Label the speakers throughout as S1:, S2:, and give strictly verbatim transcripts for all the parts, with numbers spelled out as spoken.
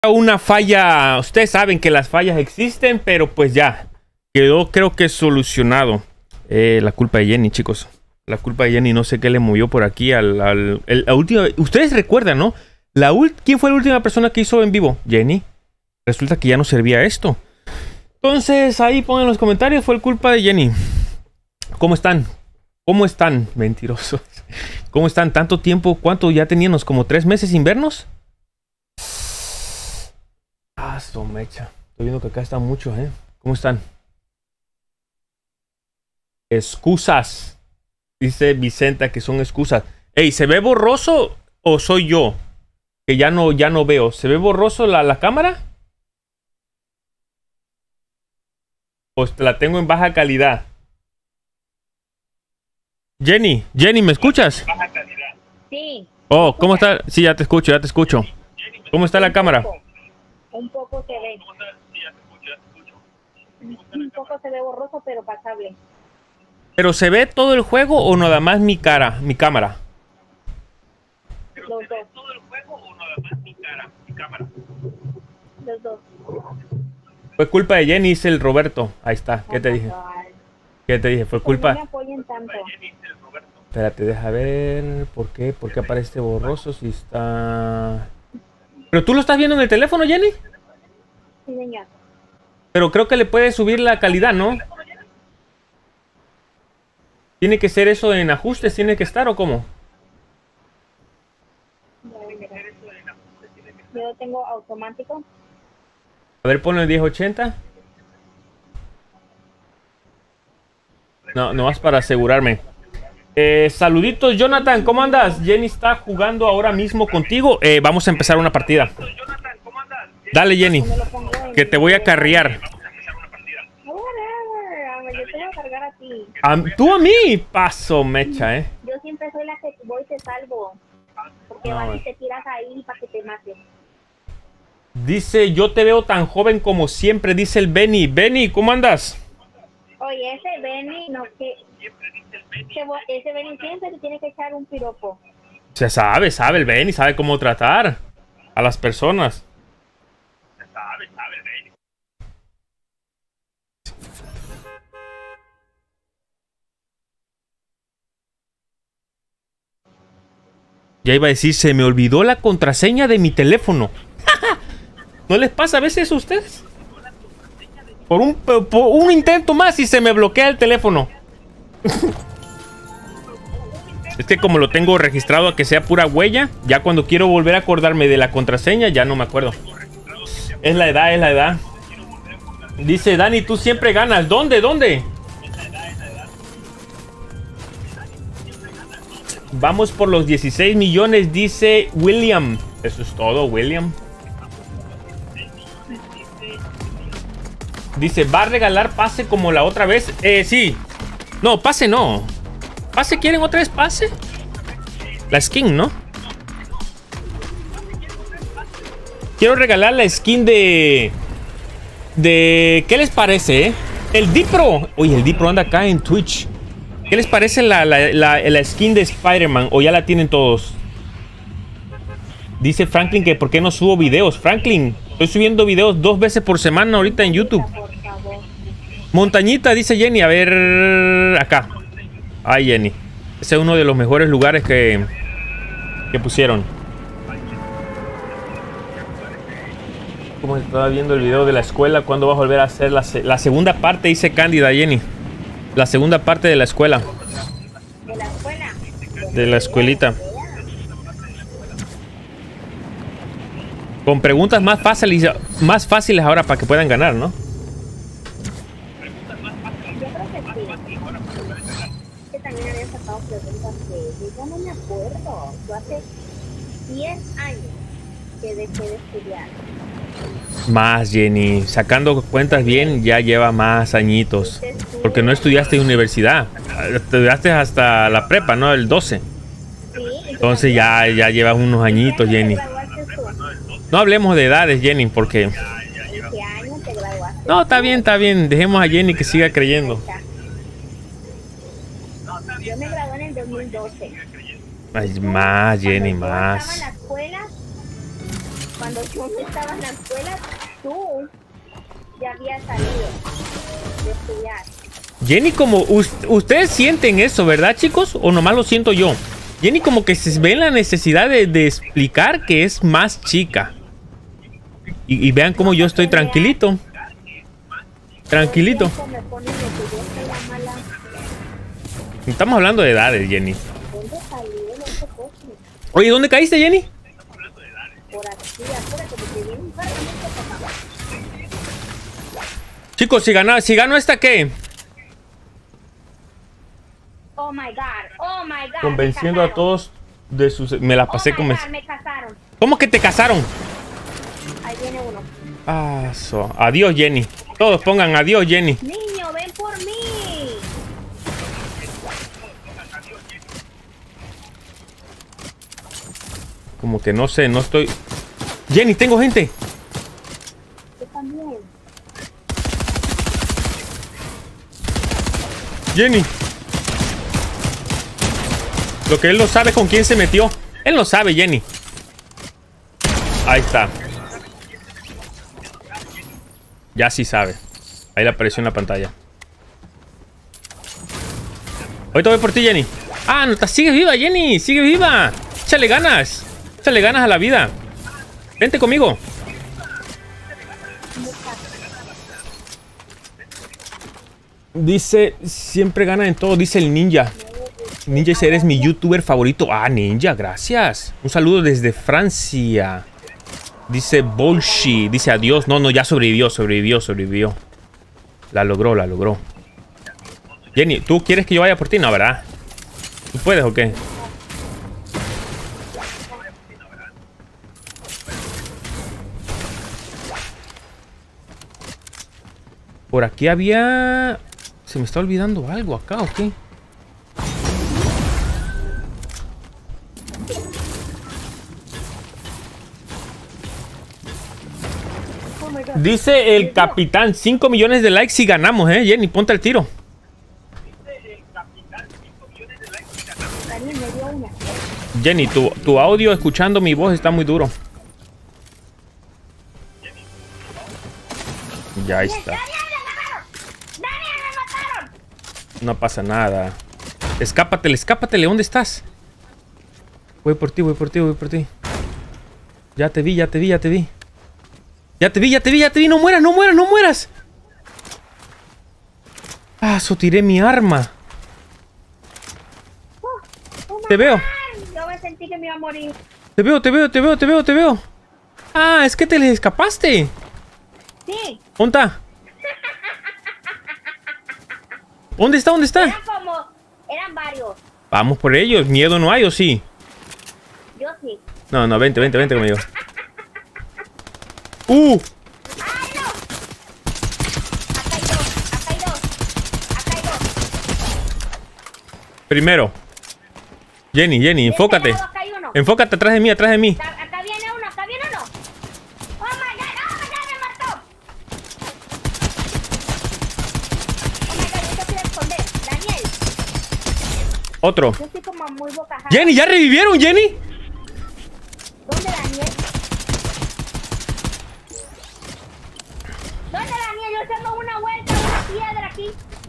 S1: Una falla, ustedes saben que las fallas existen, pero pues ya quedó, creo que solucionado. Eh, la culpa de Jenny, chicos. La culpa de Jenny, no sé qué le movió por aquí al, al el, la última. Ustedes recuerdan, ¿no? La ¿Quién fue la última persona que hizo en vivo? Jenny. Resulta que ya no servía esto. Entonces ahí pongan en los comentarios, fue culpa de Jenny. ¿Cómo están? ¿Cómo están? Mentirosos. ¿Cómo están? ¿Tanto tiempo? ¿Cuánto ya teníamos? ¿Como tres meses sin vernos? Ah, so mecha. Estoy viendo que acá está mucho, ¿eh? ¿Cómo están? Excusas. Dice Vicenta que son excusas. Ey, ¿se ve borroso o soy yo? Que ya no, ya no veo. ¿Se ve borroso la, la cámara? ¿O la tengo en baja calidad? Jenny, Jenny, ¿me escuchas?
S2: Sí.
S1: Oh, ¿cómo está? Sí, ya te escucho, ya te escucho. ¿Cómo está la cámara?
S2: Un poco se ve. Un poco se ve borroso, pero pasable.
S1: ¿Pero se ve todo el juego o nada más mi cara, mi cámara?
S2: Los dos. ¿Todo el juego o nada más mi cara, mi cámara? Los dos.
S1: Fue culpa de Jenny, dice el Roberto. Ahí está, ¿qué te dije? ¿Qué te dije? Fue culpa...
S2: No me apoyen tanto.
S1: Espérate, deja ver... ¿Por qué? ¿Por qué aparece borroso si está...? ¿Pero tú lo estás viendo en el teléfono, Jenny?
S2: Sí, señor.
S1: Pero creo que le puedes subir la calidad, ¿no? ¿Tiene que ser eso en ajustes? ¿Tiene que estar o cómo?
S2: Yo lo tengo automático.
S1: A ver, ponlo en diez ochenta. No, no más para asegurarme. Eh, saluditos, Jonathan, ¿cómo andas? Jenny está jugando ahora mismo contigo. Eh, vamos a empezar una partida. Dale, Jenny, que te voy a carrear.
S2: Yo te voy a cargar a ti.
S1: ¿A, ¿Tú a mí? Paso, mecha, ¿eh?
S2: Yo siempre soy la que voy y te salvo. Porque
S1: No,
S2: vas y te tiras ahí para que te maten.
S1: Dice, yo te veo tan joven como siempre, dice el Benny. Benny, ¿cómo andas?
S2: Oye, ese Benny, no que... Ese Benny siempre te tiene que echar un piropo.
S1: Se sabe, sabe el Benny, sabe cómo tratar a las personas. Se sabe, sabe el Benny. Ya iba a decir, se me olvidó la contraseña de mi teléfono. ¿No les pasa a veces a ustedes? Por un, por un intento más y se me bloquea el teléfono. Es que como lo tengo registrado a que sea pura huella, ya cuando quiero volver a acordarme de la contraseña, ya no me acuerdo. Es la edad, es la edad. Dice Dani, tú siempre ganas. ¿Dónde? ¿Dónde? Vamos por los dieciséis millones, dice William. Eso es todo, William. Dice, ¿va a regalar pase como la otra vez? Eh, sí. No, pase no. ¿Pase quieren otra vez pase? La skin, ¿no? Quiero regalar la skin de... De... ¿Qué les parece, eh? El Dipro. Oye, el Dipro anda acá en Twitch. ¿Qué les parece la, la, la, la skin de Spider-Man? ¿O ya la tienen todos? Dice Franklin que ¿por qué no subo videos? Franklin, estoy subiendo videos dos veces por semana ahorita en YouTube. Montañita, dice Jenny. A ver... Acá. Ay, Jenny. Ese es uno de los mejores lugares que... Que pusieron. Como estaba viendo el video de la escuela, ¿cuándo vas a volver a hacer la, se la segunda parte? Dice Cándida, Jenny. La segunda parte de la escuela.
S2: ¿De la escuela?
S1: De la escuelita. Con preguntas más fáciles, más fáciles ahora para que puedan ganar, ¿no?
S2: Yo creo que sí. Que también había sacado preguntas que yo no me acuerdo. Yo hace diez años que dejé de estudiar.
S1: Más, Jenny. Sacando cuentas bien, ya lleva más añitos. Porque no estudiaste en universidad. Estudiaste hasta la prepa, ¿no? El doce. Entonces ya, ya llevas unos añitos, Jenny. No hablemos de edades, Jenny, porque... No, está bien, está bien. Dejemos a Jenny que siga creyendo.
S2: Yo me gradué en el dos mil doce.
S1: Ay, más, Jenny, más.
S2: Cuando yo no estaba en la escuela, tú ya habías salido de estudiar.
S1: Jenny, como ustedes sienten eso, ¿verdad, chicos? ¿O nomás lo siento yo? Jenny como que se ve la necesidad de, de explicar que es más chica. Y, y vean cómo yo estoy tranquilito. Tranquilito. Estamos hablando de edades, Jenny. Oye, ¿dónde caíste, Jenny? Chicos, si ganó, si ganó esta, ¿qué?
S2: Oh my God, oh my God.
S1: Convenciendo a todos de sus... Me la pasé
S2: oh
S1: con...
S2: God, me casaron.
S1: ¿Cómo que te casaron?
S2: Ahí viene uno.
S1: Ah, so. Adiós, Jenny. Todos pongan adiós, Jenny.
S2: Niño, ven por mí.
S1: Como que no sé, no estoy... Jenny, tengo gente.
S2: Yo también.
S1: Jenny. Lo que él no sabe con quién se metió. Él no sabe, Jenny. Ahí está. Ya sí sabe. Ahí le apareció en la pantalla. Ahorita voy por ti, Jenny. Ah, no, sigue viva, Jenny. Sigue viva. Échale ganas. Échale ganas a la vida. Vente conmigo. Dice, siempre gana en todo, dice el Ninja. Ninja dice, eres mi youtuber favorito. Ah, Ninja, gracias. Un saludo desde Francia. Dice Bolshi. Dice adiós. No, no, ya sobrevivió, sobrevivió, sobrevivió. La logró, la logró. Jenny, ¿tú quieres que yo vaya por ti? No, ¿verdad? ¿Tú puedes o qué? Por aquí había... Se me está olvidando algo acá, ¿o qué? Dice el capitán, cinco millones de likes si ganamos, ¿eh? Jenny, ponte el tiro. Jenny, tu, tu audio escuchando mi voz está muy duro. Ya ahí está. No pasa nada. Escápatele, escápatele. ¿Dónde estás? Voy por ti, voy por ti, voy por ti. Ya te vi, ya te vi, ya te vi. Ya te vi, ya te vi, ya te vi. No mueras, no mueras, no mueras. Ah, sotiré mi arma.
S2: Oh, oh
S1: te veo.
S2: Yo me sentí que me iba a morir.
S1: Te veo, te veo, te veo, te veo, te veo. Ah, es que te les escapaste.
S2: Sí.
S1: ¿Dónde está? ¿Dónde está? ¿Dónde está?
S2: Eran como... Eran varios.
S1: Vamos por ellos. ¿Miedo no hay o sí?
S2: Yo sí.
S1: No, no, vente, vente, vente conmigo. ¡Uh!
S2: ¡Ay, no! Acá hay dos, acá hay dos. Acá hay dos.
S1: Primero. Jenny, Jenny, enfócate.
S2: De este lado acá hay uno.
S1: Enfócate atrás de mí, atrás de mí.
S2: Acá, acá viene uno, acá viene uno. ¡Oh, my God! ¡Oh, my God! ¡Me mató! ¡Oh, my God! Yo te quiero esconder. Daniel.
S1: Otro.
S2: Yo estoy como muy bocajada.
S1: Jenny, ¿ya revivieron, Jenny?
S2: ¿Dónde, Daniel? ¿Dónde, Daniel? Yo tengo una vuelta, una piedra aquí.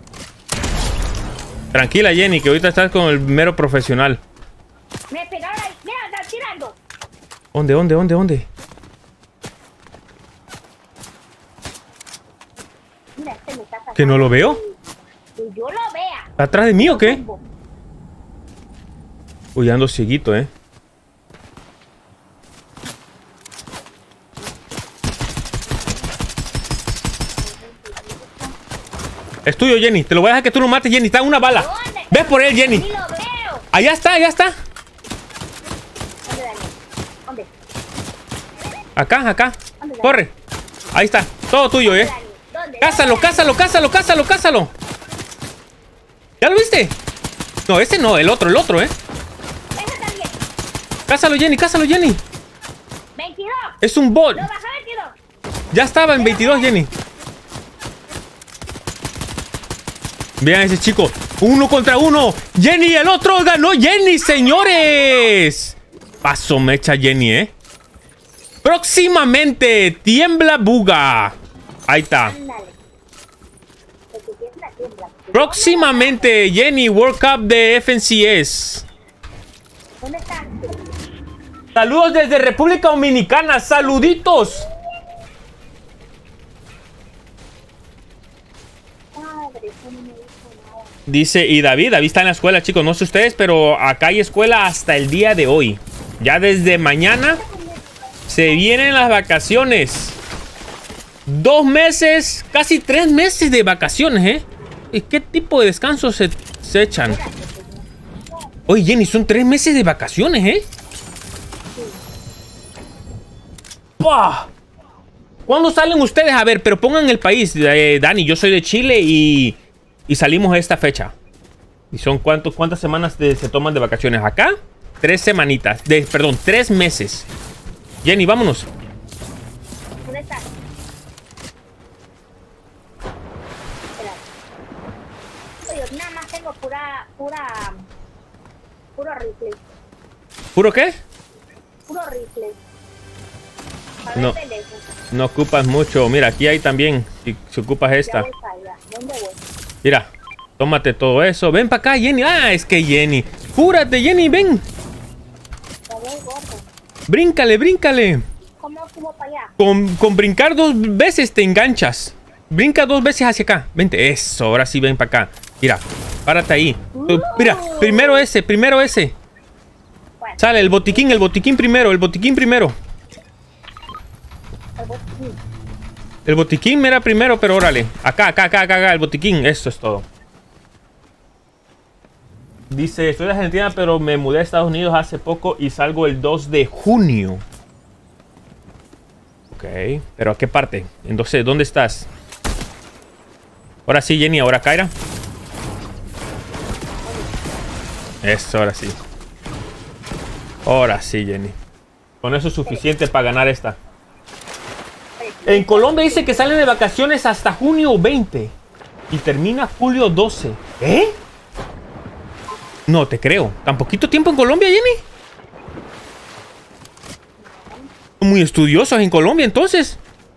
S1: Tranquila, Jenny, que ahorita estás con el mero profesional.
S2: Me pegaron ahí. Mira, están tirando.
S1: ¿Dónde, dónde, dónde, dónde?
S2: Mira, este me está sacando.
S1: ¿Que no lo veo?
S2: Que yo lo vea.
S1: ¿Está atrás de mí o qué? Uy, ando cieguito, ¿eh? Es tuyo, Jenny. Te lo voy a dejar que tú lo mates, Jenny. Está una bala.
S2: ¿Dónde?
S1: Ves por él, Jenny.
S2: Sí lo veo.
S1: Allá está, allá está.
S2: ¿Dónde, Daniel? ¿Dónde?
S1: Acá, acá.
S2: ¿Dónde, Daniel?
S1: Corre. Ahí está. Todo tuyo, ¿eh?
S2: ¿Dónde, Daniel?
S1: Cásalo, cásalo, cásalo, cásalo, cásalo. ¿Ya lo viste? No, ese no, el otro, el otro, ¿eh?
S2: Ese también.
S1: Cásalo, Jenny, cásalo, Jenny.
S2: veintidós.
S1: Es un bot.
S2: Lo baja veintidós.
S1: Ya estaba en veintidós, Jenny. Vean ese chico. Uno contra uno. Jenny, el otro ganó. Jenny, señores. Paso mecha, Jenny, ¿eh? Próximamente, Tiembla Buga. Ahí está.
S2: Ándale. Porque tiembla, tiembla.
S1: Próximamente, Jenny, World Cup de F N C S.
S2: ¿Dónde está?
S1: Saludos desde República Dominicana. Saluditos.
S2: Padre, eso no me dijo nada.
S1: Dice, y David, David está en la escuela, chicos. No sé ustedes, pero acá hay escuela hasta el día de hoy. Ya desde mañana se vienen las vacaciones. Dos meses, casi tres meses de vacaciones, ¿eh? ¿Y qué tipo de descanso se, se echan? Oye, Jenny, son tres meses de vacaciones, ¿eh? ¡Pah! ¿Cuándo salen ustedes? A ver, pero pongan el país. Eh, Dani, yo soy de Chile y, y salimos a esta fecha. ¿Y son cuántos, cuántas semanas de, se toman de vacaciones? Acá, tres semanitas. De, perdón, tres meses. Jenny, vámonos.
S2: ¿Dónde está? Espera. Oye, nada más tengo pura, pura, puro rifle.
S1: ¿Puro qué?
S2: Puro rifle. Para
S1: No.
S2: ver de lejos.
S1: No ocupas mucho. Mira, aquí hay también. Si, si ocupas
S2: Ya
S1: esta.
S2: voy para allá. ¿Dónde voy?
S1: Mira, tómate todo eso. Ven para acá, Jenny. Ah, es que Jenny. Júrate, Jenny, ven.
S2: Ya voy gordo.
S1: Bríncale, bríncale.
S2: ¿Cómo subo para allá?
S1: Con, con brincar dos veces te enganchas. Brinca dos veces hacia acá. Vente, eso. Ahora sí, ven para acá. Mira, párate ahí. Uh, mira, primero ese, primero ese.
S2: ¿Cuál?
S1: Sale, el botiquín, el botiquín primero, el botiquín primero.
S2: El botiquín.
S1: El botiquín mira primero, pero órale. Acá, acá, acá, acá, acá, el botiquín. Eso es todo. Dice, estoy de Argentina, pero me mudé a Estados Unidos hace poco y salgo el dos de junio. Ok, pero ¿a qué parte? Entonces, ¿dónde estás? Ahora sí, Jenny, ahora Kaira. Eso, ahora sí. Ahora sí, Jenny. Con eso es suficiente para ganar esta. En Colombia dice que salen de vacaciones hasta junio veinte y termina julio doce. ¿Eh? No te creo. ¿Tan poquito tiempo en Colombia, Jenny? Muy estudiosos en Colombia, entonces.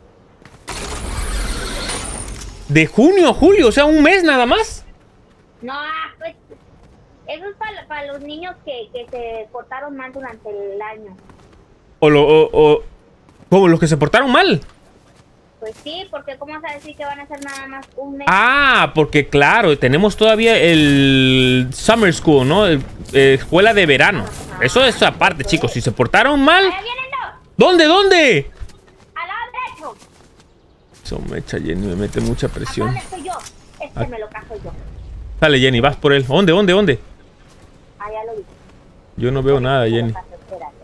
S1: De junio a julio, o sea, un mes nada más.
S2: No, pues eso es para, para los niños que, que se portaron mal durante el año.
S1: O, lo, o, o como los que se portaron mal.
S2: Pues sí, porque ¿cómo vas a decir que van a ser nada más un mes?
S1: Ah, porque claro, tenemos todavía el Summer School, ¿no? El, eh, escuela de verano. Eso es aparte, chicos. Si se portaron mal...
S2: ¡Allá vienen dos!
S1: ¿Dónde, dónde?
S2: ¡Al lado derecho!
S1: Eso me echa Jenny, me mete mucha
S2: ¿A
S1: presión.
S2: dónde estoy yo? Este
S1: Ah.
S2: me lo cajo yo.
S1: Dale, Jenny, vas por él. ¿Dónde, dónde, dónde?
S2: Allá lo vi.
S1: Yo no veo nada,
S2: Me lo
S1: Jenny.
S2: cajo, espérate.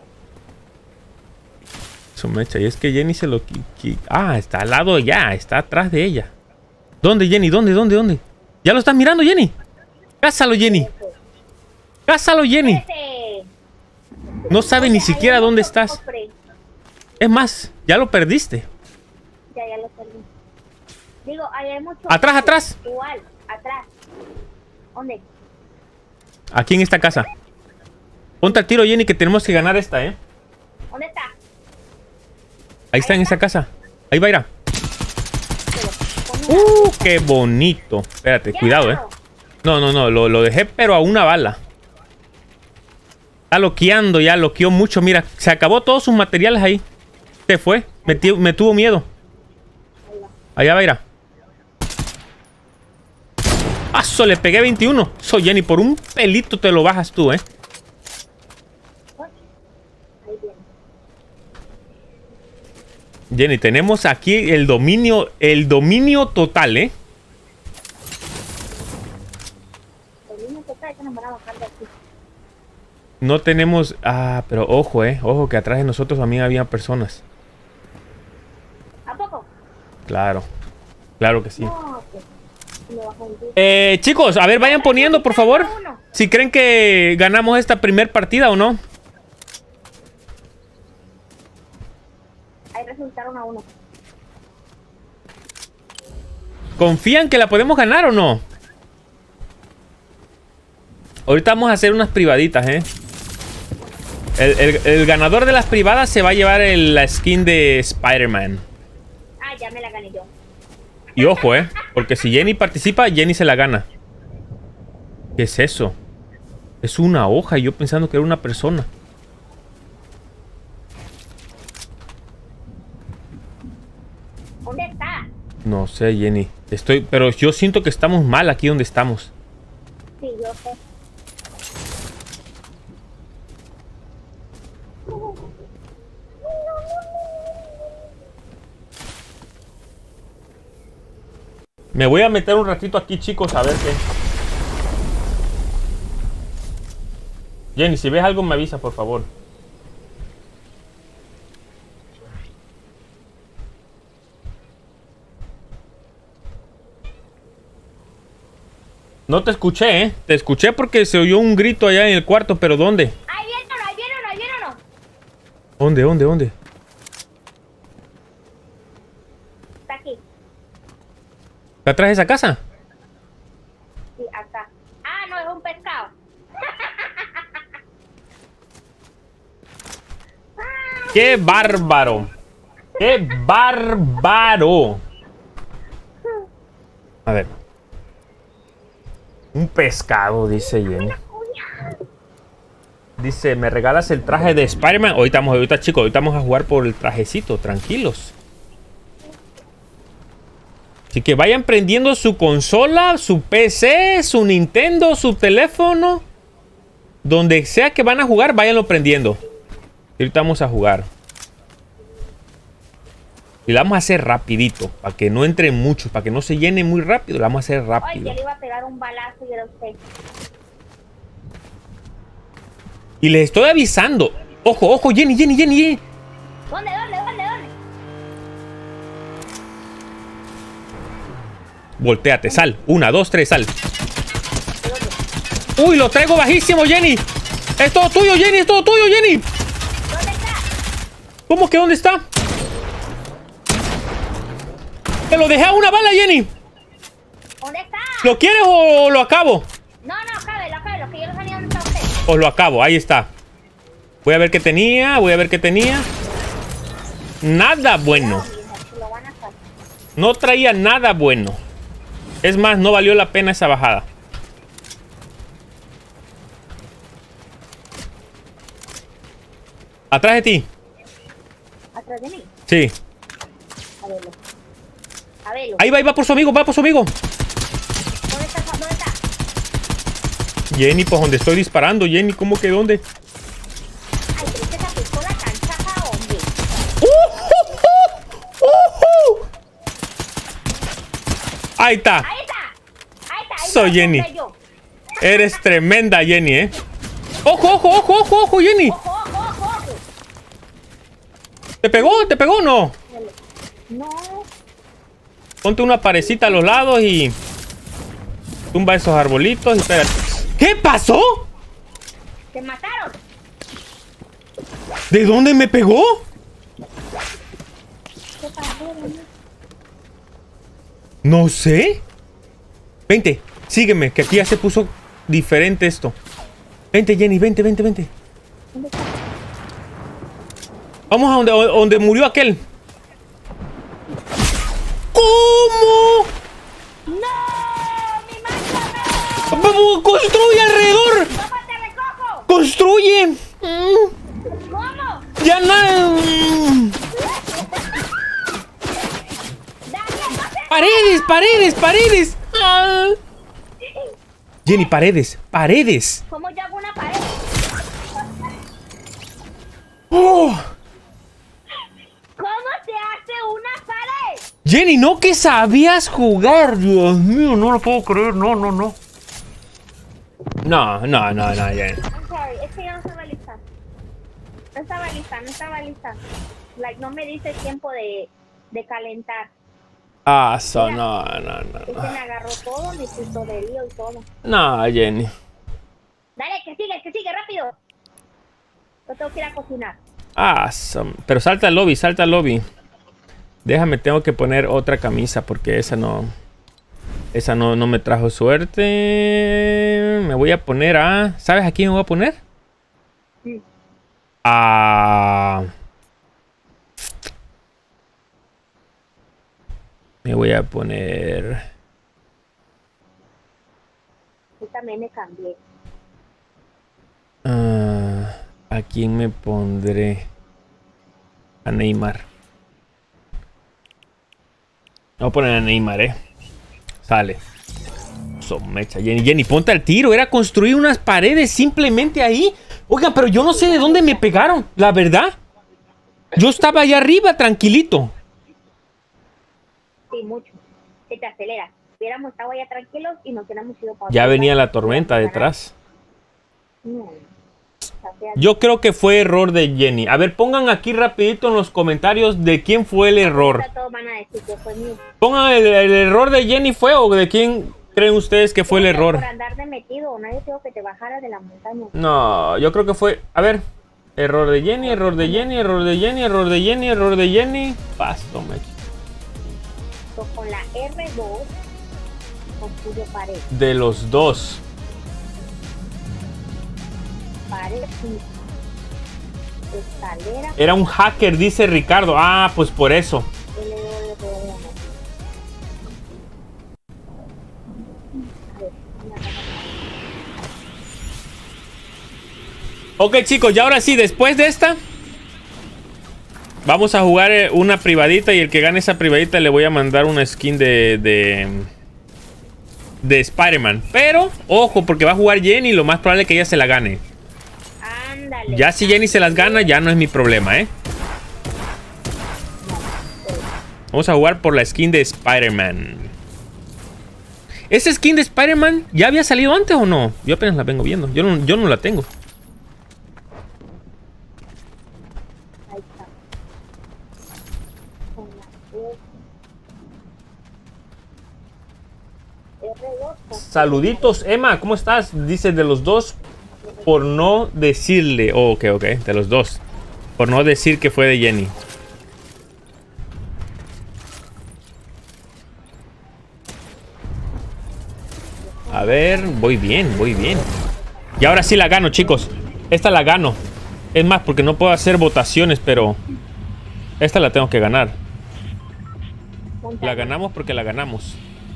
S1: Eso me echa. Y es que Jenny se lo... qui- qui- Ah, está al lado ya. Está atrás de ella. ¿Dónde, Jenny? ¿Dónde, dónde, dónde? ¿Ya lo estás mirando, Jenny? Cásalo, Jenny. Cásalo, Jenny.
S2: Ese.
S1: No sabe ni
S2: Oye,
S1: siquiera
S2: hay
S1: dónde
S2: mucho
S1: estás.
S2: cofre.
S1: Es más, ya lo perdiste.
S2: Ya, ya lo perdí. Digo, ahí hay mucho.
S1: Atrás,
S2: cofre.
S1: atrás.
S2: Igual, atrás. ¿Dónde?
S1: Aquí en esta casa. Ponte al tiro, Jenny, que tenemos que ganar esta, ¿eh?
S2: ¿Dónde está?
S1: Ahí está, en esa casa. Ahí va, Ira.
S2: Pero, ponme una-
S1: ¡Uh, qué bonito! Espérate,
S2: Ya.
S1: cuidado, ¿eh? No, no, no, lo, lo dejé, pero a una bala. Está loqueando ya, loqueó mucho. Mira, se acabó todos sus materiales ahí. Se fue, me, ti- me tuvo miedo.
S2: Ahí va.
S1: Allá va, Ira. ¡Paso! Le pegué veintiuno. Soy Jenny, por un pelito te lo bajas tú, ¿eh?
S2: Ahí viene.
S1: Jenny, tenemos aquí el dominio, el dominio total, ¿eh?
S2: El niño que trae que nos van a bajar de aquí.
S1: No tenemos... Ah, pero ojo, ¿eh? Ojo que atrás de nosotros también había personas.
S2: ¿A poco?
S1: Claro. Claro que sí.
S2: No, pues. Me bajó un día.
S1: Eh, chicos, a ver, vayan poniendo, por favor. Si creen que ganamos esta primer partida o no.
S2: Ahí resultaron a uno.
S1: ¿Confían que la podemos ganar o no? Ahorita vamos a hacer unas privaditas, ¿eh? El, el, el ganador de las privadas se va a llevar el, la skin de Spider-Man.
S2: Ah, ya me la gané yo.
S1: Y ojo, eh. Porque si Jenny participa, Jenny se la gana. ¿Qué es eso? Es una hoja y yo pensando que era una persona.
S2: ¿Dónde está?
S1: No sé, Jenny. Estoy, pero yo siento que estamos mal aquí donde estamos.
S2: Sí, yo sé.
S1: Me voy a meter un ratito aquí, chicos, a ver qué. Jenny, si ves algo me avisa, por favor. No te escuché, ¿eh? Te escuché porque se oyó un grito allá en el cuarto, pero ¿dónde?
S2: ¡Ahí viene uno, ahí viene uno, ahí viene uno!
S1: ¿Dónde, dónde, dónde?
S2: Está aquí.
S1: ¿Está atrás de esa casa?
S2: Sí, acá. Ah, no, es un pescado.
S1: ¡Qué bárbaro! ¡Qué bárbaro! A ver. Un pescado, dice Jenny. Dice, ¿me regalas el traje de Spider-Man? Ahorita vamos, ahorita chicos, ahorita vamos a jugar por el trajecito, tranquilos. Así que vayan prendiendo su consola, su P C, su Nintendo, su teléfono. Donde sea que van a jugar, váyanlo prendiendo. Y ahorita vamos a jugar. Y lo vamos a hacer rapidito, para que no entren muchos, para que no se llene muy rápido, lo vamos a hacer
S2: Ay,
S1: rápido.
S2: ya le iba a pegar un balazo y era usted.
S1: Y les estoy avisando. Ojo, ojo, Jenny, Jenny, Jenny, Jenny.
S2: ¿Dónde, dónde, dónde, dónde?
S1: Voltéate, sal. Una, dos, tres, sal. Uy, lo traigo bajísimo, Jenny. Es todo tuyo, Jenny, es todo tuyo, Jenny.
S2: ¿Dónde está?
S1: ¿Cómo que dónde está? Te lo dejé a una bala, Jenny.
S2: ¿Dónde está?
S1: ¿Lo quieres o lo acabo?
S2: No, no, cábelo, cábelo, que yo no sabía dónde está usted.
S1: Os lo acabo, ahí está. Voy a ver qué tenía, voy a ver qué tenía. Nada bueno.
S2: Lo van a sacar.
S1: No traía nada bueno. Es más, no valió la pena esa bajada. Atrás de ti.
S2: ¿Atrás de mí?
S1: Sí.
S2: A verlo. A verlo.
S1: Ahí va, ahí va por su amigo, va por su amigo.
S2: ¿Dónde está? ¿Dónde está?
S1: Jenny, pues donde estoy disparando, Jenny, ¿cómo que dónde?
S2: Ay, pero usted se aplicó la canchaja, hombre.
S1: ¡Uh, uh, uh, uh, uh! Ahí está.
S2: Ahí está. Ahí está. Ahí
S1: Soy
S2: está,
S1: Jenny.
S2: soy yo.
S1: Eres tremenda, Jenny, ¿eh? ¡Ojo, ojo, ojo, ojo, ojo, Jenny!
S2: Ojo, ojo, ojo, ojo.
S1: ¿Te pegó? ¿Te pegó o no?
S2: No.
S1: Ponte una parecita a los lados y... tumba esos arbolitos y pégate. ¿Qué pasó?
S2: ¿Te mataron?
S1: ¿De dónde me pegó?
S2: ¿Qué pasó?
S1: No sé. Vente, sígueme, que aquí ya se puso diferente esto. Vente, Jenny, vente, vente, vente.
S2: ¿Dónde está?
S1: Vamos a donde, donde murió aquel. ¿Cómo?
S2: ¡No! ¡Mi macho!
S1: ¡Vamos, construye alrededor!
S2: ¡Papá, te recojo!
S1: ¡Construye! Mm,
S2: ¿Cómo?
S1: ya nada. Mm.
S2: ¡Dale, no se...
S1: Paredes, paredes, paredes. Ah. Jenny, paredes, paredes.
S2: ¿Cómo yo hago una pared?
S1: Oh.
S2: ¿Cómo se hace una pared?
S1: Jenny, no que sabías jugar. Dios mío, no lo puedo creer. No, no, no. No, no, no, no, Jenny.
S2: I'm sorry, es que yo no estaba lista. No estaba lista, no estaba lista. Like, no me dice tiempo de, de calentar.
S1: Ah, so, no, no,
S2: Es que
S1: no.
S2: me agarró todo, mi pistolerío y todo.
S1: No, Jenny.
S2: Dale, que sigue, que sigue, rápido. Yo tengo que ir a cocinar.
S1: Ah, so, pero salta al lobby, salta al lobby. Déjame, tengo que poner otra camisa porque esa no... Esa no, no me trajo suerte. Me voy a poner a... ¿Sabes a quién me voy a poner?
S2: Mm.
S1: Ah... Me voy a poner...
S2: Yo también me cambié.
S1: Uh, ¿A quién me pondré? A Neymar. Voy a poner a Neymar, eh. Sale. Somecha, Jenny. Jenny, ponte al tiro. Era construir unas paredes simplemente ahí. Oigan, pero yo no sé de dónde me pegaron. La verdad. Yo estaba allá arriba, tranquilito.
S2: Sí, mucho. Se te acelera. Hubiéramos estado allá tranquilos y nos hubiéramos ido para...
S1: Ya venía la tormenta detrás.
S2: No.
S1: Yo creo que fue error de Jenny. A ver, pongan aquí rapidito en los comentarios de quién fue el error.
S2: Todos van a decir que fue mío.
S1: Pongan el, el error de Jenny fue o de quién creen ustedes que fue el error.
S2: Por andar de metido, nadie dijo que te bajaras de la montaña.
S1: No, yo creo que fue... A ver. Error de Jenny, error de Jenny, error de Jenny, error de Jenny, error de Jenny. Pasto, me...
S2: So, con la R dos construyo pared.
S1: De los dos.
S2: Pared y escalera.
S1: Era un hacker, dice Ricardo. Ah, pues por eso.
S2: L W uno.
S1: Ok, chicos, y ahora sí, después de esta vamos a jugar una privadita y el que gane esa privadita le voy a mandar una skin de de, de Spider-Man. Pero, ojo, porque va a jugar Jenny, lo más probable es que ella se la gane.
S2: Ándale.
S1: Ya si Jenny se las gana, ya no es mi problema, ¿eh? Vamos a jugar por la skin de Spider-Man. ¿Esa skin de Spider-Man ya había salido antes o no? Yo apenas la vengo viendo. Yo no, yo no la tengo.
S2: Ahí está. Con la R dos.
S1: Saluditos, Emma, ¿cómo estás? Dice de los dos por no decirle. Oh, ok, ok, de los dos. Por no decir que fue de Jenny. A ver, voy bien, voy bien. Y ahora sí la gano, chicos. Esta la gano. Es más, porque no puedo hacer votaciones, pero esta la tengo que ganar. La ganamos porque la ganamos.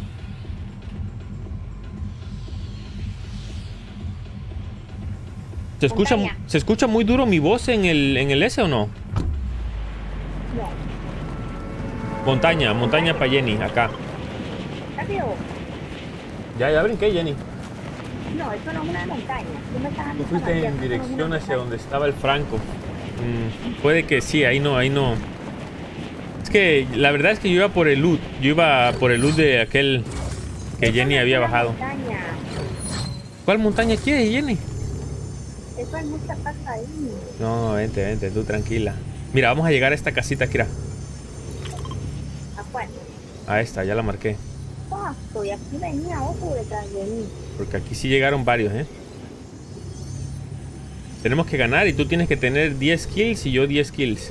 S1: ¿Se escucha, ¿se escucha muy duro mi voz en el, en el S o no?
S2: No.
S1: Montaña, montaña para Jenny, acá.
S2: Rápido.
S1: Ya, ya brinqué, Jenny.
S2: No, eso no es una montaña. Tú me estás dando
S1: Tú fuiste
S2: información,
S1: en
S2: eso no es
S1: dirección
S2: una
S1: hacia
S2: montaña.
S1: donde estaba el Franco. Mm, puede que sí, ahí no, ahí no. Es que la verdad es que yo iba por el loot. Yo iba por el loot de aquel que
S2: Eso
S1: Jenny
S2: no es
S1: había
S2: una
S1: bajado.
S2: Montaña.
S1: ¿Cuál montaña quieres, Jenny?
S2: Eso hay mucha casa ahí.
S1: No, vente, vente, tú tranquila. Mira, vamos a llegar a esta casita, Kira.
S2: ¿A cuál?
S1: A esta, ya la marqué.
S2: Pasto, y aquí venía otro detrás de mí.
S1: Porque aquí sí llegaron varios, ¿eh? Tenemos que ganar y tú tienes que tener diez kills y yo diez kills.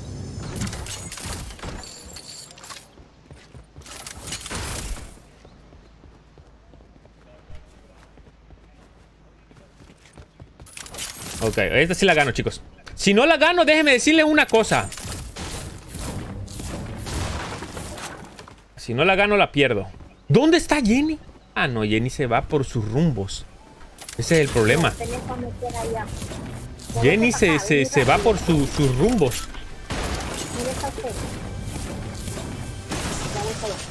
S1: Ok, esta sí la gano, chicos. Si no la gano, déjeme decirle una cosa. Si no la gano, la pierdo. ¿Dónde está Jenny? Ah, no, Jenny se va por sus rumbos. Ese es el problema. Jenny se, se, se va por su, sus rumbos.
S2: Mire esta usted. Ya voy para allá.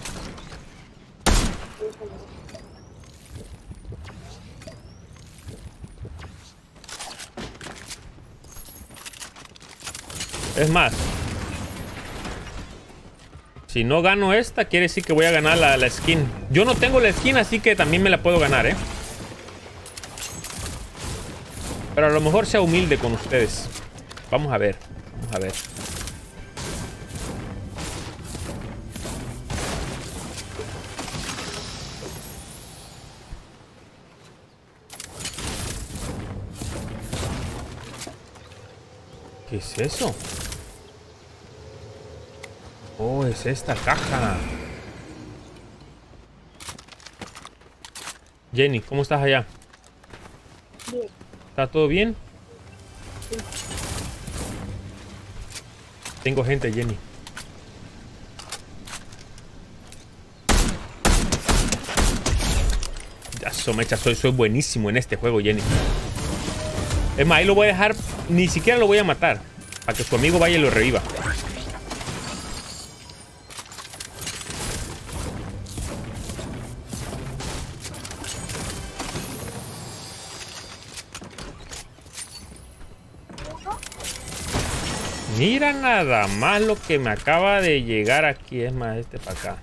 S2: Voy para allá.
S1: Es más, si no gano esta, quiere decir que voy a ganar la, la skin. Yo no tengo la skin, así que también me la puedo ganar, ¿eh? Pero a lo mejor sea humilde con ustedes. Vamos a ver, vamos a ver. ¿Qué es eso? Oh, es esta caja. Jenny, ¿cómo estás allá?
S2: Bien.
S1: ¿Está todo bien? Tengo gente, Jenny. Ya, somecha, soy, soy buenísimo en este juego, Jenny. Es más, ahí lo voy a dejar. Ni siquiera lo voy a matar. Para que su amigo vaya y lo reviva. Mira nada más lo que me acaba de llegar aquí. Es más, este para acá.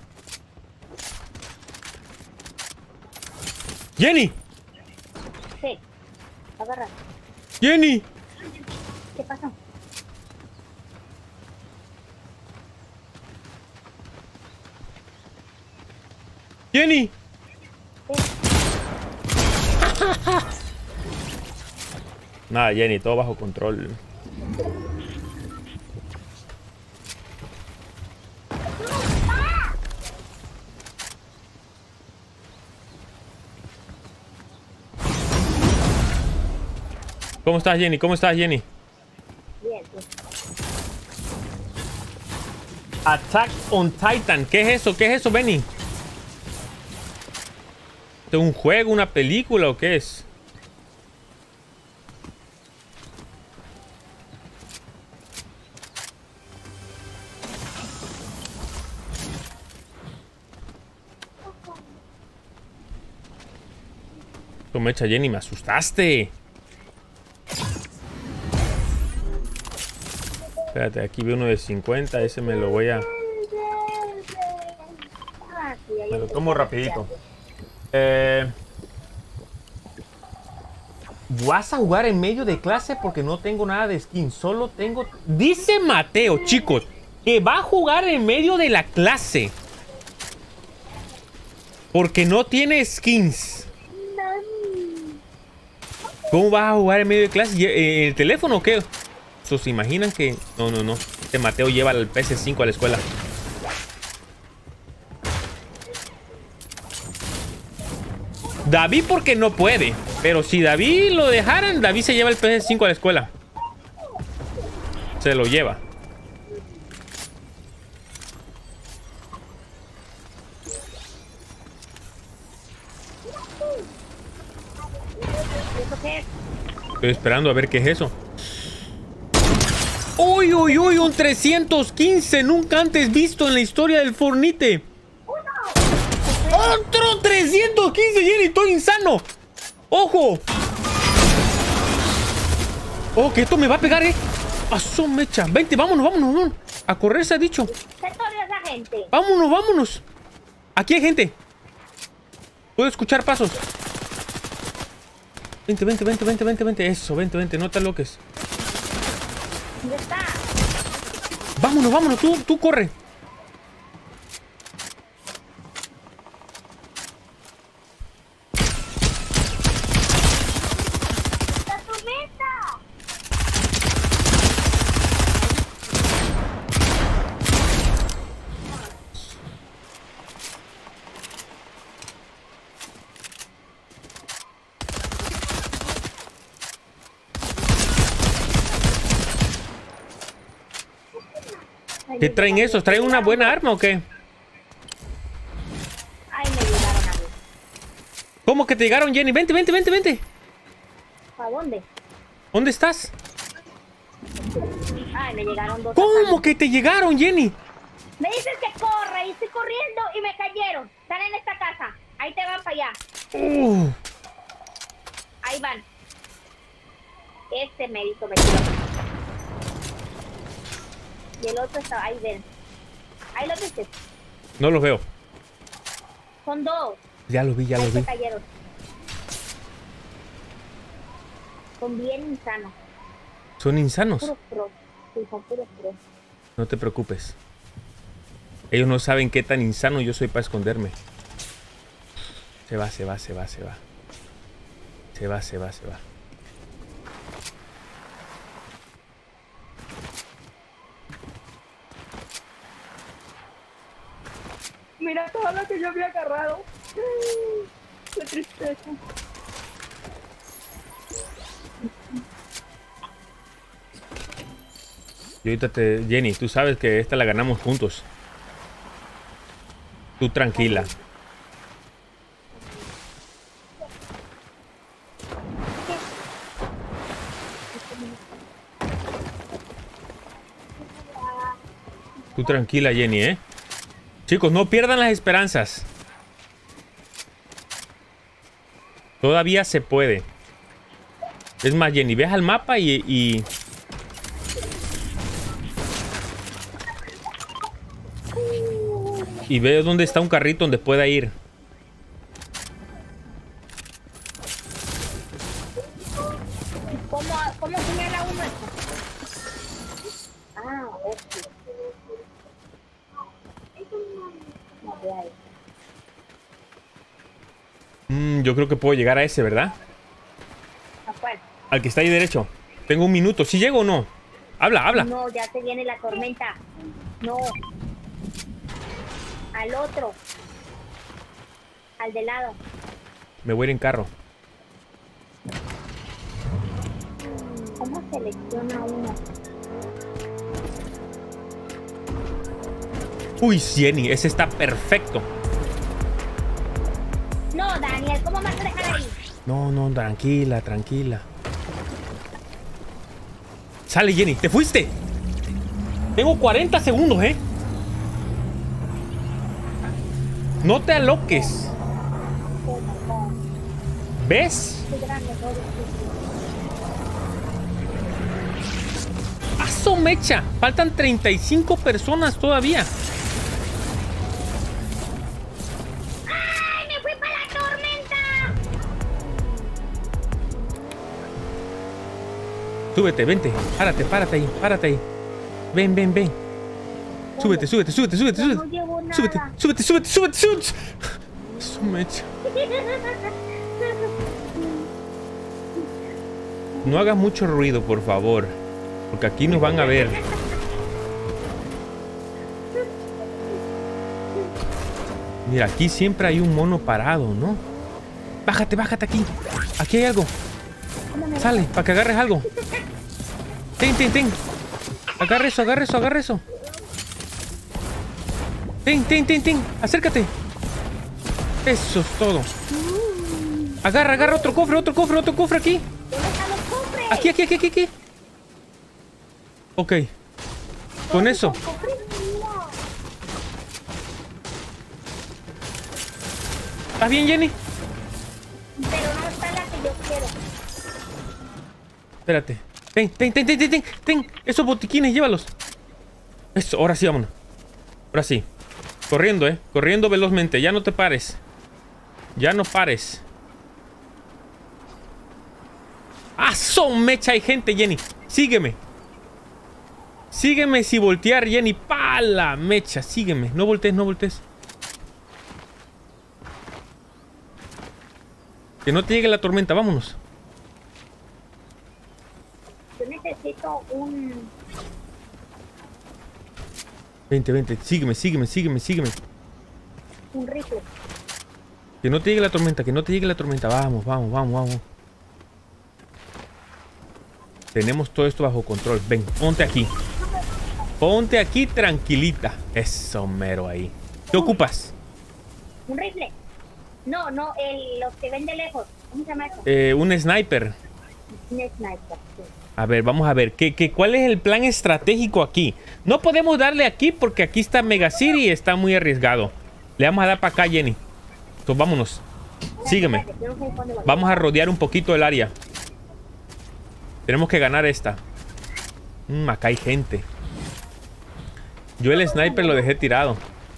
S1: ¡Jenny!
S2: Sí, agarra.
S1: ¡Jenny!
S2: ¿Qué pasó?
S1: ¡Jenny!
S2: Sí.
S1: Nada, Jenny, todo bajo control. ¿Cómo estás, Jenny? ¿Cómo estás, Jenny?
S2: Bien, sí.
S1: Attack on Titan. ¿Qué es eso? ¿Qué es eso, Benny? ¿Es un juego, una película o qué es? ¿Cómo echa, Jenny? Me asustaste. Espérate, aquí veo uno de cincuenta. Ese me lo voy a... Me lo tomo rapidito. Eh... ¿Vas a jugar en medio de clase? Porque no tengo nada de skin. Solo tengo... Dice Mateo, chicos, que va a jugar en medio de la clase. Porque no tiene skins. ¿Cómo vas a jugar en medio de clase? ¿En el teléfono o qué? ¿Se imaginan que...? No, no, no. Este Mateo lleva el P S cinco a la escuela. David porque no puede. Pero si David lo dejaran, David se lleva el P S cinco a la escuela. Se lo lleva. Estoy esperando a ver qué es eso. ¡Uy, uy, uy! Un trescientos quince. Nunca antes visto en la historia del Fornite. ¡Otro trescientos quince, Jenny! ¡Estoy insano! ¡Ojo! ¡Oh, que esto me va a pegar, eh! ¡Pasó, mecha! Vente, vámonos, vámonos, vámonos. A correr se ha dicho.
S2: Gente.
S1: Vámonos, vámonos. Aquí hay gente. Puedo escuchar pasos. Vente, vente, vente, vente, vente, vente. Eso, vente, vente, no te aloques.
S2: ¿Dónde está?
S1: Vámonos, vámonos, tú, tú corre.
S2: ¡La tormenta!
S1: ¿Qué traen esos? ¿Traen una buena arma o qué?
S2: Ay, me llegaron a mí.
S1: ¿Cómo que te llegaron, Jenny? Vente, vente, vente, vente.
S2: ¿A dónde?
S1: ¿Dónde estás?
S2: Ay, me llegaron dos.
S1: ¿Cómo que te llegaron, Jenny?
S2: Me dices que corre y estoy corriendo y me cayeron. Están en esta casa. Ahí te van para allá.
S1: Uh.
S2: Ahí van. Este me hizo metido. Y el otro está ahí ven. Ahí lo viste.
S1: No los veo.
S2: Son dos.
S1: Ya los vi, ya
S2: Ahí
S1: los
S2: se
S1: vi.
S2: cayeron. Son bien insanos.
S1: ¿Son insanos?
S2: Puros pros. Sí, son puros pros.
S1: No te preocupes. Ellos no saben qué tan insano yo soy para esconderme. Se va, se va, se va, se va. Se va, se va, se va.
S2: Mira todo lo que yo había agarrado. Qué tristeza.
S1: Y ahorita te... Jenny, tú sabes que esta la ganamos juntos. Tú tranquila. Tú tranquila, Jenny, ¿eh? Chicos, no pierdan las esperanzas. Todavía se puede. Es más, Jenny, ves al mapa y... y... y ve dónde está un carrito donde pueda ir.
S2: ¿Cómo, cómo señala uno esto? Ah, ok. No, de ahí.
S1: Mm, yo creo que puedo llegar a ese, ¿verdad?
S2: ¿A cuál?
S1: Al que está ahí derecho. Tengo un minuto. ¿Sí llego o no? Habla, habla.
S2: No, ya se viene la tormenta. No. Al otro. Al de lado.
S1: Me voy a ir en carro.
S2: ¿Cómo selecciona uno?
S1: Uy, Jenny, ese está perfecto.
S2: No, Daniel, ¿cómo me vas a dejar ahí?
S1: No, no, tranquila, tranquila. Sale, Jenny, te fuiste. Tengo cuarenta segundos, ¿eh? No te aloques. ¿Ves? ¡Aso mecha! Faltan treinta y cinco personas todavía.
S2: ¡Ay, me fui para la tormenta!
S1: Súbete, vente. Párate, párate ahí, párate ahí. Ven, ven, ven. Súbete, súbete, súbete, súbete,
S2: Yo no
S1: súbete.
S2: llevo nada.
S1: Súbete, súbete, súbete, súbete, súbete. Aso mecha. No hagas mucho ruido, por favor. Porque aquí nos van a ver. Mira, aquí siempre hay un mono parado, ¿no? Bájate, bájate aquí. Aquí hay algo. Sale, para que agarres algo. Ten, ten, ten. Agarra eso, agarra eso, agarra eso. Ten, ten, ten, ten. Acércate. Eso es todo. Agarra, agarra otro cofre, otro cofre, otro cofre aquí.
S2: ¿Dónde están los cofres?
S1: Aquí, aquí, aquí, aquí, aquí. Ok. Con eso. ¿Estás bien, Jenny?
S2: Pero no está la que yo quiero.
S1: Espérate. Ten, ten, ten, ten, ten, ten, ten. Esos botiquines, llévalos. Eso, ahora sí, vámonos. Ahora sí. Corriendo, eh. Corriendo velozmente. Ya no te pares. Ya no pares. ¡Ah, son mecha! Hay gente, Jenny. Sígueme. Sígueme si voltear, Jenny. ¡Pa la mecha! Sígueme. No voltees, no voltees. Que no te llegue la tormenta. Vámonos.
S2: Yo necesito un...
S1: Vente, vente. Sígueme, sígueme, sígueme, sígueme.
S2: un rifle.
S1: Que no te llegue la tormenta, que no te llegue la tormenta. Vamos, vamos, vamos, vamos. Tenemos todo esto bajo control. Ven, ponte aquí. Ponte aquí tranquilita. Eso mero ahí. ¿Qué ocupas?
S2: Un rifle. No, no, el, los que ven de lejos. ¿Cómo se llama eso?
S1: Eh, un sniper.
S2: Un sniper, sí.
S1: A ver, vamos a ver. ¿qué, qué, ¿Cuál es el plan estratégico aquí? No podemos darle aquí porque aquí está Mega City y está muy arriesgado. Le vamos a dar para acá, Jenny. Entonces vámonos. Sígueme. Vamos a rodear un poquito el área. Tenemos que ganar esta. Mm, acá hay gente. Yo el sniper lo dejé tirado.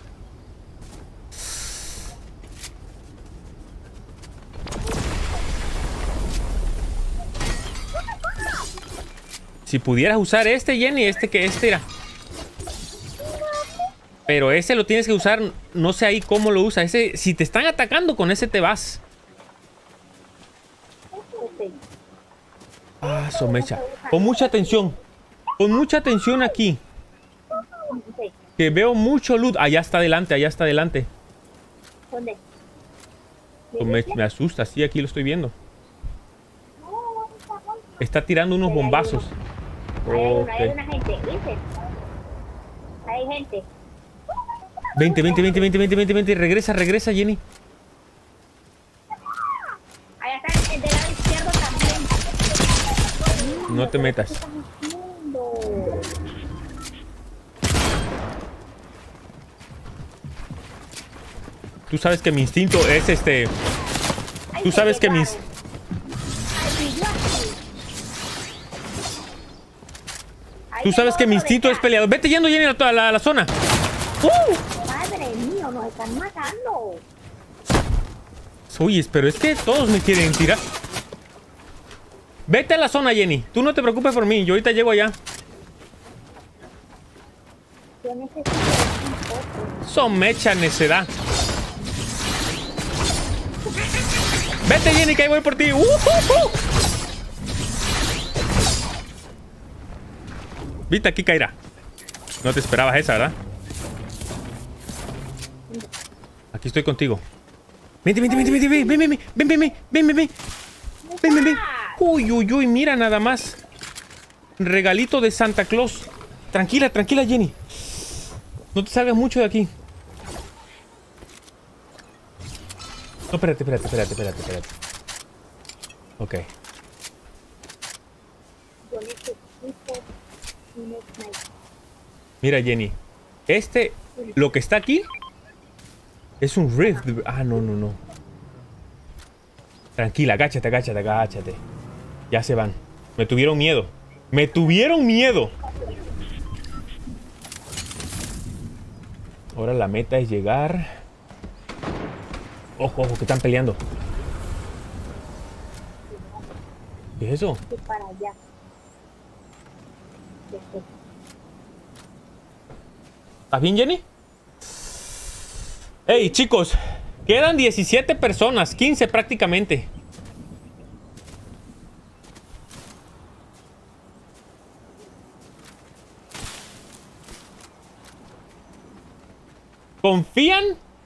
S1: Si pudieras usar este, Jenny, este que este era. Pero ese lo tienes que usar, no sé ahí cómo lo usas. Ese, si te están atacando, con ese te vas. Ah, somecha. Con mucha atención. Con mucha atención aquí. Que veo mucho loot. Allá está adelante, allá está adelante.
S2: ¿Dónde?
S1: Me, me asusta, sí, aquí lo estoy viendo. Está tirando unos bombazos.
S2: Ahí hay una,
S1: Ok.
S2: hay una gente, ¿viste? Hay gente.
S1: veinte, veinte, veinte, veinte, veinte, veinte, veinte. Regresa, regresa, Jenny.
S2: Allá está el del lado izquierdo también.
S1: No te metas.
S2: ¿Qué estás haciendo?
S1: Tú sabes que mi instinto es este...
S2: Ay,
S1: Tú
S2: se
S1: sabes que mis...
S2: llegaron. Ay, yo aquí. Ahí
S1: Tú sabes
S2: llegó
S1: que mi
S2: otro
S1: instinto es
S2: detrás.
S1: peleador. Vete yendo, Jenny, a la, a la- a la zona. ¡Uh!
S2: Madre mía, nos están matando.
S1: Oye, pero es que todos me quieren tirar. Vete a la zona, Jenny. Tú no te preocupes por mí. Yo ahorita llego allá.
S2: Yo necesito un poco.
S1: Son mecha necedad. Vete, Jenny, que ahí voy por ti. ¡Uh, uh, uh! Viste, aquí caerá. No te esperabas esa, ¿verdad? Aquí estoy contigo. Vente, vente, vente, vente, ven, ven, ven, ven, ven, ven, ven, ven, ven, ven, ven, ven, ven. Uy, uy, uy, mira nada más. Regalito de Santa Claus. Tranquila, tranquila, Jenny. No te salgas mucho de aquí. No, espérate, espérate, espérate, espérate, espérate. Ok.
S2: Yo necesito un sniper.
S1: Mira, Jenny. Este, lo que está aquí, es un rift. Ah, no, no, no. Tranquila, agáchate, agáchate, agáchate. Ya se van. Me tuvieron miedo. Me tuvieron miedo. Ahora la meta es llegar. Ojo, ojo, que están peleando. ¿Qué es eso?
S2: Y para allá. Después.
S1: ¿Estás bien, Jenny? Hey, chicos. Quedan diecisiete personas. quince prácticamente. ¿Confían?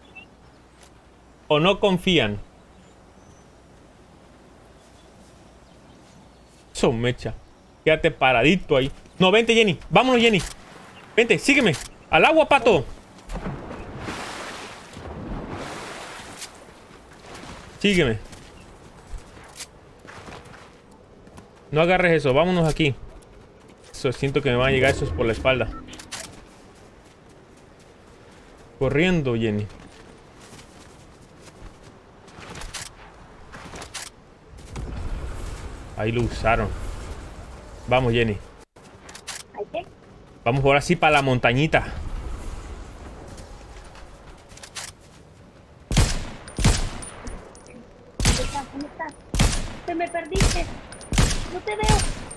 S1: ¿O no confían? Son mecha. Quédate paradito ahí. No, vente, Jenny. Vámonos, Jenny. Vente, sígueme. Al agua, pato. Sígueme. No agarres eso. Vámonos aquí. Eso, siento que me van a llegar esos por la espalda. Corriendo, Jenny. Ahí lo usaron. Vamos, Jenny.
S2: ¿Hay qué?
S1: Vamos ahora sí para la montañita.
S2: ¿Dónde estás? ¿Dónde estás? Te me perdiste. No te veo.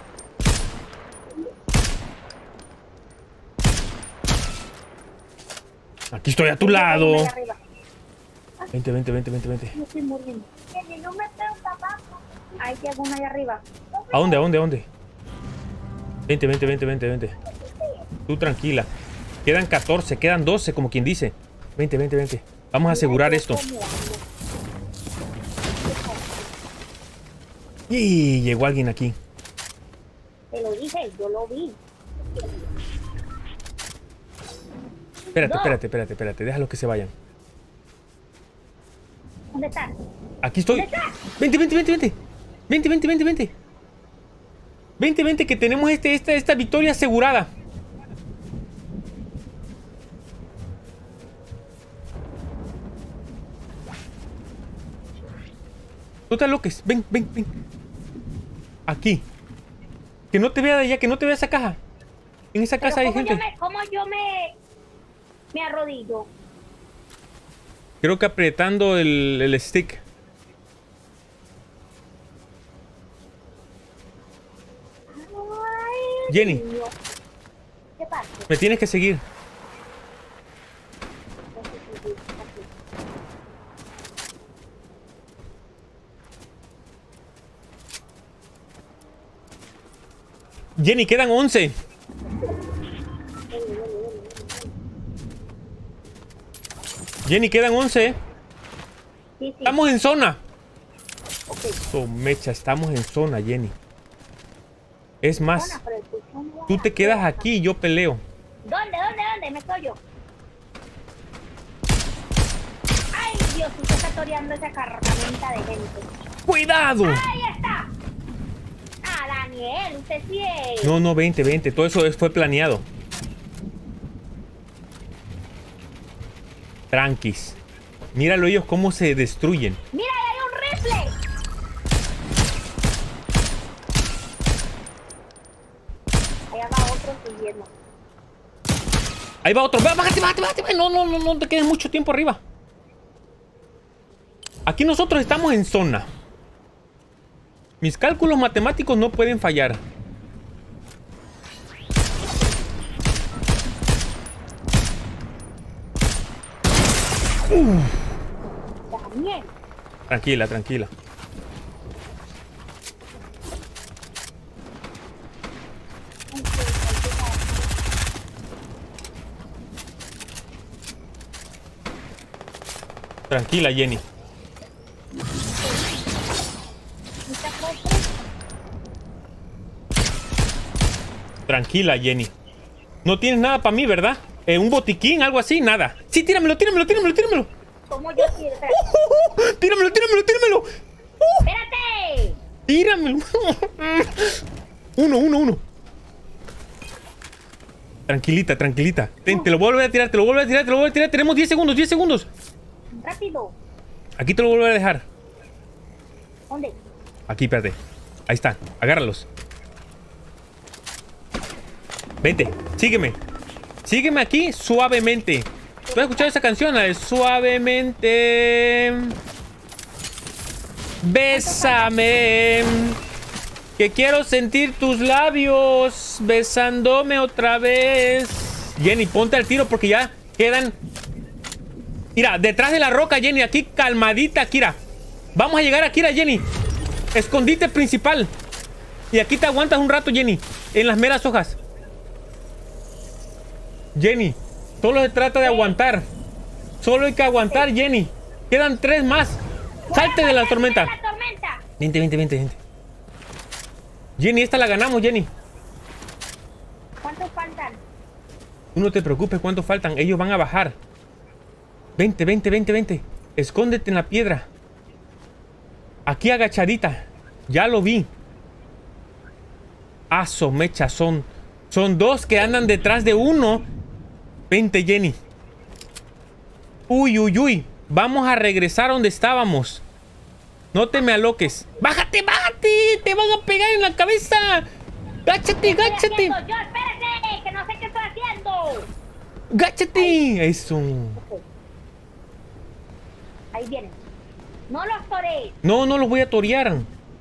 S1: Aquí estoy a tu lado.
S2: Ahí arriba.
S1: Vente, vente, vente, vente, vente.
S2: Me estoy muriendo. No me veo, papá. Ahí llega una ahí arriba.
S1: ¿A dónde? ¿A dónde? ¿A dónde? Vente, vente, vente, vente, vente. Tú tranquila. Quedan catorce, quedan doce, como quien dice. Vente, vente, vente. Vamos a asegurar esto. Y llegó alguien aquí.
S2: Te lo dije, yo lo vi.
S1: Espérate,
S2: No.
S1: espérate, espérate, espérate. Déjalos que se vayan.
S2: ¿Dónde estás?
S1: Aquí estoy.
S2: ¿Dónde estás?
S1: Vente, vente, vente, vente. Vente, vente, vente, vente. Vente, vente, que tenemos este, esta, esta victoria asegurada. No te aloques. Ven, ven, ven. Aquí. Que no te vea de allá, que no te vea esa caja. En esa
S2: Pero
S1: casa hay
S2: ¿cómo
S1: gente.
S2: Yo me, ¿Cómo yo me, me arrodillo?
S1: Creo que apretando el, el stick.
S2: Ay,
S1: Jenny.
S2: niño. ¿Qué pasa?
S1: Me tienes que seguir. Jenny, quedan once. Jenny, quedan once.
S2: Sí, sí.
S1: Estamos en zona.
S2: Ok.
S1: Oh, mecha, estamos en zona, Jenny. Es más, tú te quedas aquí y yo peleo.
S2: ¿Dónde, dónde, dónde? Me estoy yo. Ay, Dios, usted está toreando esa cargamenta de gente.
S1: ¡Cuidado!
S2: Ahí está. Ah, Daniel, usted sí es.
S1: No, no, veinte, veinte. Todo eso fue planeado. Tranquis. Míralo ellos cómo se destruyen.
S2: ¡Mira, ahí hay un rifle! Allá va otro siguiendo.
S1: Ahí va otro. Bájate, bájate, bájate. No, no, no, no te quedes mucho tiempo arriba. Aquí nosotros estamos en zona. Mis cálculos matemáticos no pueden fallar. Uh.
S2: Daniel.
S1: Tranquila, tranquila. Tranquila, Jenny. Tranquila, Jenny. No tienes nada para mí, ¿verdad? Eh, un botiquín, algo así, nada. Sí, tíramelo, tíramelo, tíramelo, tíramelo.
S2: ¿Cómo yo quiero?
S1: Uh, uh, uh, tíramelo, tíramelo, tíramelo. Uh,
S2: ¡Espérate!
S1: Tíramelo. Uno, uno, uno. Tranquilita, tranquilita. Ten, te lo vuelvo a tirar, te lo vuelvo a tirar, te lo vuelvo a tirar. Tenemos diez segundos, diez segundos.
S2: Rápido.
S1: Aquí te lo vuelvo a dejar.
S2: ¿Dónde?
S1: Aquí, espérate. Ahí están, agárralos. Vente, sígueme. Sígueme aquí suavemente. ¿Tú has escuchado esa canción? La de suavemente. Bésame. Que quiero sentir tus labios besándome otra vez. Jenny, ponte al tiro porque ya quedan. Mira, detrás de la roca, Jenny. Aquí calmadita, Kira. Vamos a llegar a Kira, Jenny. Escondite principal. Y aquí te aguantas un rato, Jenny. En las meras hojas. Jenny, solo se trata de aguantar. Solo hay que aguantar, Jenny. Quedan tres más. Salte de la tormenta. Vente, vente, vente, vente. Jenny, esta la ganamos, Jenny.
S2: ¿Cuántos faltan?
S1: Tú no te preocupes cuántos faltan. Ellos van a bajar. Vente, vente, vente, vente. Escóndete en la piedra. Aquí agachadita. Ya lo vi. Aso, mecha, son. Son dos que andan detrás de uno. Vente, Jenny. Uy, uy, uy. Vamos a regresar a donde estábamos. No te me aloques. ¡Bájate, bájate! ¡Te van a pegar en la cabeza! ¡Gáchate, gáchate!
S2: Yo, espérate, que no sé qué estoy haciendo.
S1: ¡Gáchate! Eso.
S2: Okay. Ahí vienen. No los torees.
S1: No, no los voy a torear.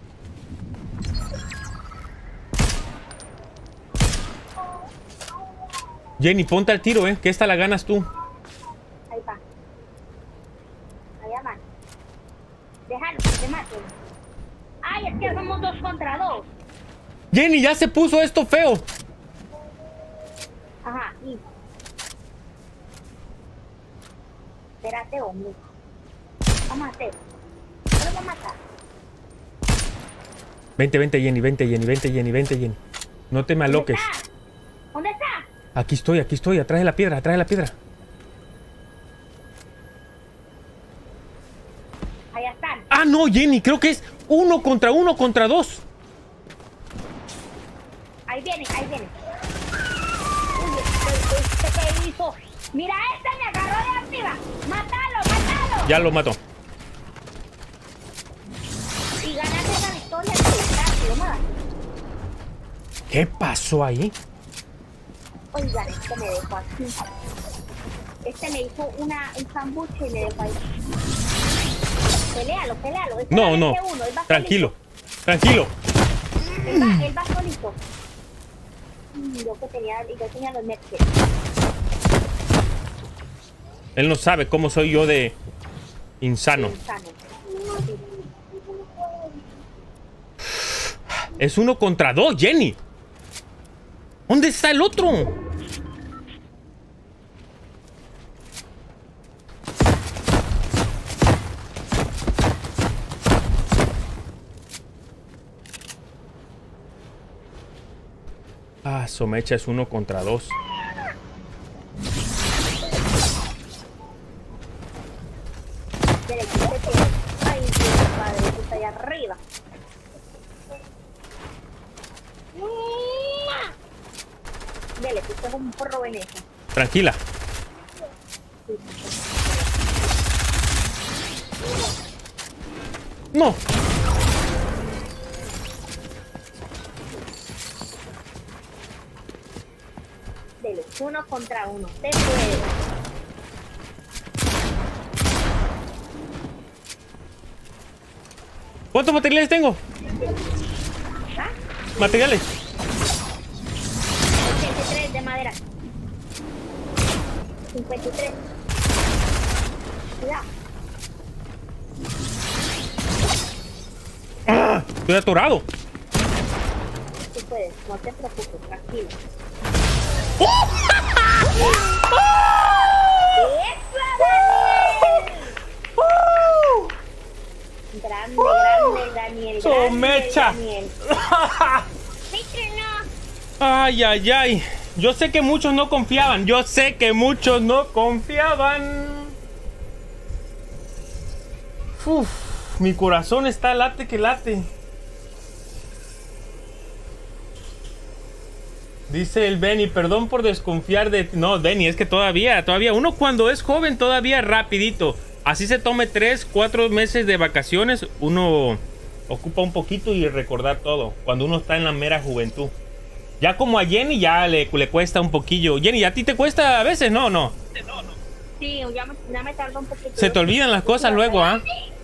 S1: Jenny, ponte al tiro, eh. Que esta la ganas tú.
S2: Ahí va. Allá van. Déjalo, que te maten. Ay, es que somos dos contra dos.
S1: Jenny, ya se puso esto feo.
S2: Ajá, y. Espérate, hombre. Vamos a hacer. ¿Qué lo va a matar?
S1: Vente, vente, Jenny, vente, Jenny, vente, Jenny, vente, Jenny. No te me aloques.
S2: ¿Dónde está? ¿Dónde está?
S1: Aquí estoy, aquí estoy, atrás de la piedra, atrás de la piedra.
S2: Allá están.
S1: Ah, no, Jenny, creo que es uno contra uno contra dos.
S2: Ahí vienen, ahí vienen. Uy, ¿este qué hizo? Mira, este me agarró de arriba. ¡Mátalo, mátalo!
S1: Ya lo mató.
S2: Y ganaste esa victoria de verdad, lo más.
S1: ¿Qué pasó ahí?
S2: Oigan, este me dejó aquí. Este me hizo una, un sambuche y me dejó ahí. Pelealo, pelealo. Este
S1: No, no.
S2: uno, él va
S1: Tranquilo, tranquilo.
S2: solito. Él va, él va solito. Mm, Yo que tenía, yo tenía los merches.
S1: Él no sabe cómo soy yo de insano.
S2: Insano. Sí.
S1: Es uno contra dos, Jenny. ¿Dónde está el otro? Ah, Somecha es uno contra dos.
S2: Dele, quítate. Ay, Dios, padre, que está allá arriba. Dele, que usted es un porro venezo.
S1: Tranquila. No.
S2: Dele, uno contra uno. Usted puede.
S1: ¿Cuántos materiales tengo?
S2: ¿Ah?
S1: Materiales.
S2: ochenta y tres de madera. cincuenta y tres. Cuidado.
S1: ¡Ah! Estoy atorado.
S2: Tú puedes, no te preocupes, tranquilo. Grande, grande, Daniel.
S1: Somecha.
S2: Daniel.
S1: Ay, ay, ay. Yo sé que muchos no confiaban. Yo sé que muchos no confiaban. Uf, mi corazón está late que late. Dice el Benny, perdón por desconfiar de ti. No, Benny, es que todavía, todavía. Uno cuando es joven, todavía rapidito. Así se tome tres, cuatro meses de vacaciones, uno ocupa un poquito y recordar todo. Cuando uno está en la mera juventud. Ya como a Jenny ya le, le cuesta un poquillo. Jenny, ¿a ti te cuesta a veces? No, no.
S2: Sí, ya me, ya me tarda un poquito.
S1: Se te olvidan las cosas luego, ¿ah?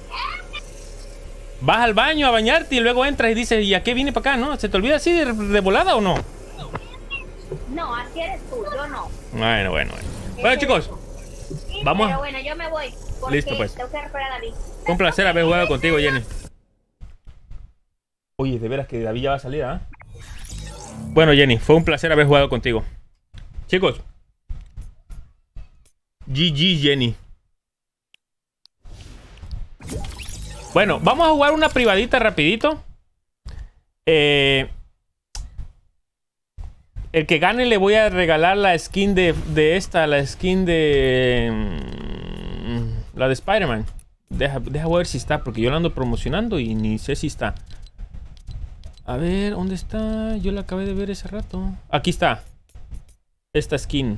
S1: Vas al baño a bañarte y luego entras y dices, ¿y a qué vine para acá? ¿No? ¿Se te olvida así de, de volada o no?
S2: No, así eres tú, yo no.
S1: Bueno, bueno, bueno. Bueno, chicos, vamos.
S2: Pero bueno, yo me voy. Porque
S1: Listo, pues.
S2: tengo que reparar a David.
S1: Fue un placer haber jugado contigo, Jenny. Oye, de veras que David ya va a salir, ¿ah? Bueno, Jenny, fue un placer haber jugado contigo. Chicos. G G, Jenny. Bueno, vamos a jugar una privadita rapidito. Eh, el que gane le voy a regalar la skin de, de esta, la skin de... Mmm, la de Spider-Man. Deja, deja ver si está, porque yo la ando promocionando y ni sé si está. A ver, ¿dónde está? Yo la acabé de ver ese rato. Aquí está. Esta skin.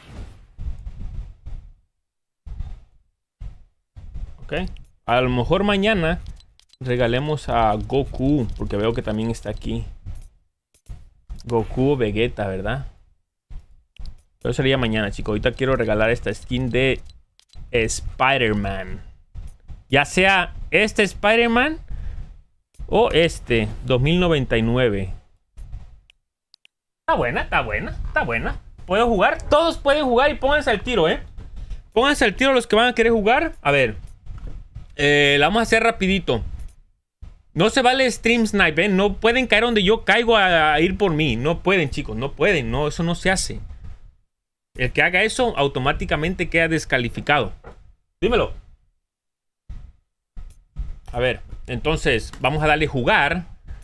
S1: Ok. A lo mejor mañana regalemos a Goku, porque veo que también está aquí. Goku o Vegeta, ¿verdad? Pero sería mañana, chicos. Ahorita quiero regalar esta skin de Spider-Man. Ya sea este Spider-Man o este dos mil noventa y nueve. Está buena, está buena, está buena. ¿Puedo jugar? Todos pueden jugar y pónganse al tiro, ¿eh? Pónganse al tiro los que van a querer jugar. A ver. Eh, la vamos a hacer rapidito. No se vale stream snipe, ¿eh? No pueden caer donde yo caigo a, a ir por mí. No pueden, chicos, no pueden. No, eso no se hace. El que haga eso automáticamente queda descalificado. Dímelo. A ver, entonces vamos a darle jugar.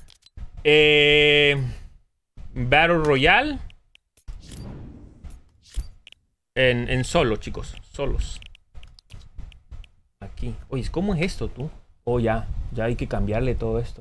S1: Eh, Battle Royale. En, en solo, chicos. Solos. Aquí. Oye, ¿cómo es esto tú? Oh, ya. Ya hay que cambiarle todo esto.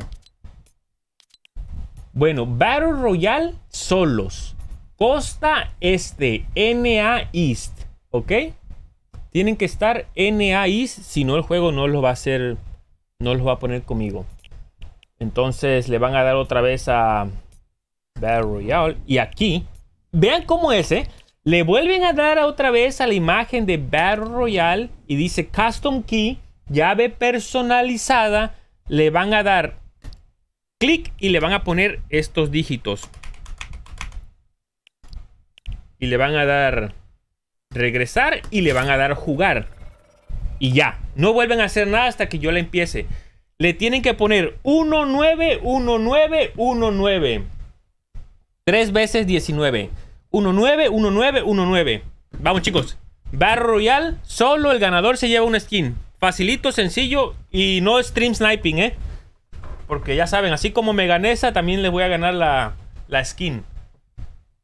S1: Bueno, Battle Royale solos. Costa Este. N A East. ¿Ok? Tienen que estar N A East. Si no, el juego no los va a hacer... No los va a poner conmigo. Entonces le van a dar otra vez a Battle Royale. Y aquí, vean cómo es, ¿eh? Le vuelven a dar otra vez a la imagen de Battle Royale. Y dice Custom Key, llave personalizada. Le van a dar clic y le van a poner estos dígitos. Y le van a dar regresar y le van a dar jugar. Y ya, no vuelven a hacer nada hasta que yo la empiece. Le tienen que poner uno nueve uno nueve uno nueve. Tres veces diecinueve. uno nueve uno nueve uno nueve. Vamos, chicos. Battle Royale, solo el ganador se lleva una skin. Facilito, sencillo y no stream sniping, ¿eh? Porque ya saben, así como me gané esa, también les voy a ganar la, la skin.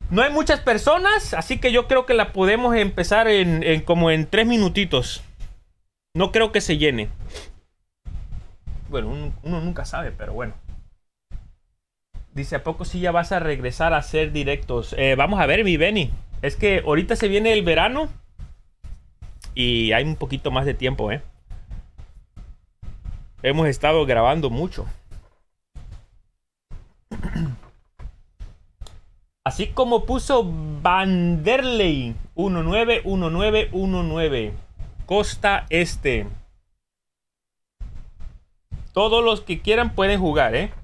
S1: No hay muchas personas, así que yo creo que la podemos empezar en, en como en tres minutitos. No creo que se llene. Bueno, uno, uno nunca sabe, pero bueno. Dice, ¿a poco sí ya vas a regresar a hacer directos? Eh, vamos a ver, mi Benny. Es que ahorita se viene el verano y hay un poquito más de tiempo, ¿eh? Hemos estado grabando mucho. Así como puso Vanderlei uno nueve uno nueve uno nueve. Costa Este. Todos los que quieran pueden jugar, ¿eh?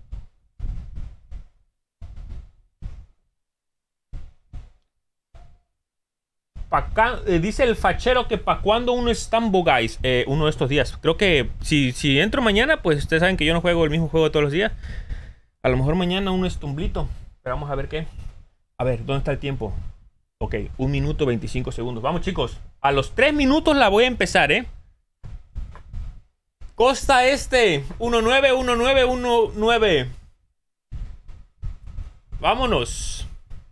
S1: Pa acá, eh, dice el fachero que para cuando uno es Tambo Guys, eh, uno de estos días. Creo que si, si entro mañana, pues ustedes saben que yo no juego el mismo juego todos los días. A lo mejor mañana uno es tumblito. Pero vamos a ver qué. A ver, ¿dónde está el tiempo? Ok, un minuto veinticinco segundos. Vamos, chicos. A los tres minutos la voy a empezar, ¿eh? Costa Este. uno nueve uno nueve uno nueve. Vámonos.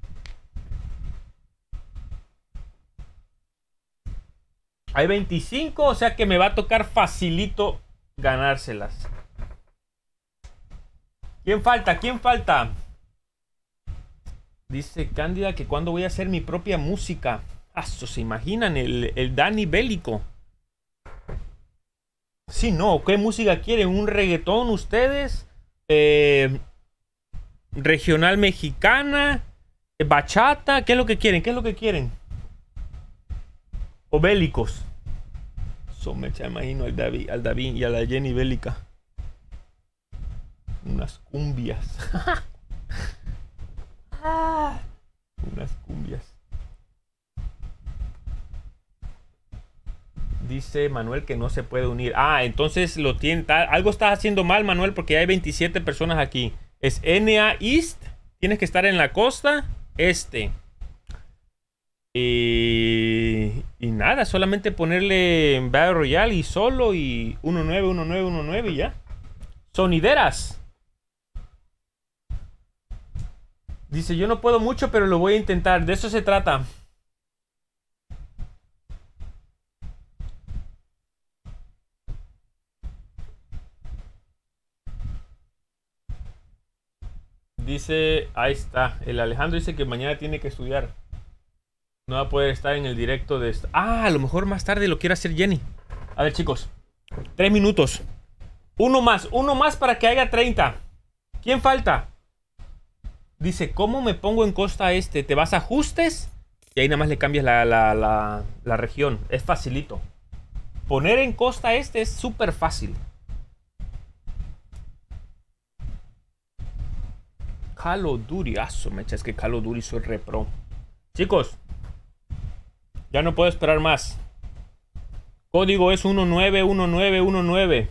S1: Hay veinticinco, o sea que me va a tocar facilito ganárselas. ¿Quién falta? ¿Quién falta? Dice Cándida que cuando voy a hacer mi propia música. Ah, ¿se imaginan? El, el Dani bélico. Sí, no. ¿Qué música quieren? ¿Un reggaetón ustedes? Eh, regional mexicana. Bachata. ¿Qué es lo que quieren? ¿Qué es lo que quieren? O bélicos. So me imagino al David, al David y a la Jenny bélica. Unas cumbias. Ah, unas cumbias. Dice Manuel que no se puede unir. Ah, entonces lo tiene. Algo estás haciendo mal, Manuel, porque hay veintisiete personas aquí. Es N A East. Tienes que estar en la costa este. Y, y nada, solamente ponerle Battle Royale y solo y uno nueve uno nueve uno nueve y ya. Sonideras. Dice, yo no puedo mucho, pero lo voy a intentar. De eso se trata. Dice, ahí está. El Alejandro dice que mañana tiene que estudiar. No va a poder estar en el directo de esta. Ah, a lo mejor más tarde lo quiere hacer Jenny. A ver, chicos. Tres minutos. Uno más. Uno más para que haya treinta. ¿Quién falta? Dice, ¿cómo me pongo en costa este? Te vas a ajustes y ahí nada más le cambias la, la, la, la región. Es facilito. Poner en costa este es súper fácil. Call of Duty. Aso, me echas que Call of Duty soy repro. Chicos. Ya no puedo esperar más. Código es uno nueve uno nueve uno nueve.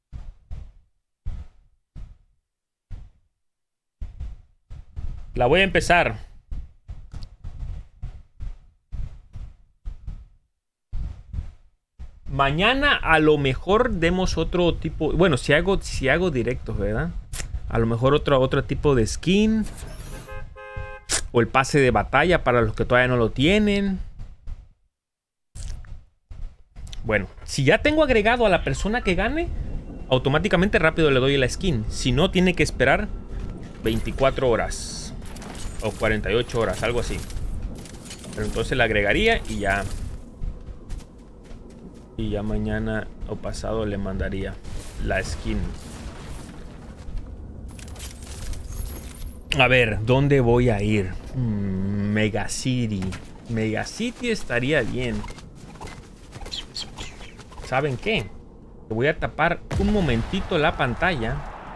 S1: La voy a empezar. Mañana a lo mejor demos otro tipo. Bueno, si hago, si hago directos, ¿verdad? A lo mejor otro, otro tipo de skin. O el pase de batalla para los que todavía no lo tienen. Bueno, si ya tengo agregado a la persona que gane, automáticamente rápido le doy la skin. Si no, tiene que esperar veinticuatro horas. O cuarenta y ocho horas, algo así. Pero entonces la agregaría y ya. Y ya mañana o pasado le mandaría la skin. A ver, ¿dónde voy a ir? Hmm, Mega City. Mega City estaría bien. ¿Saben qué? Voy a tapar un momentito la pantalla.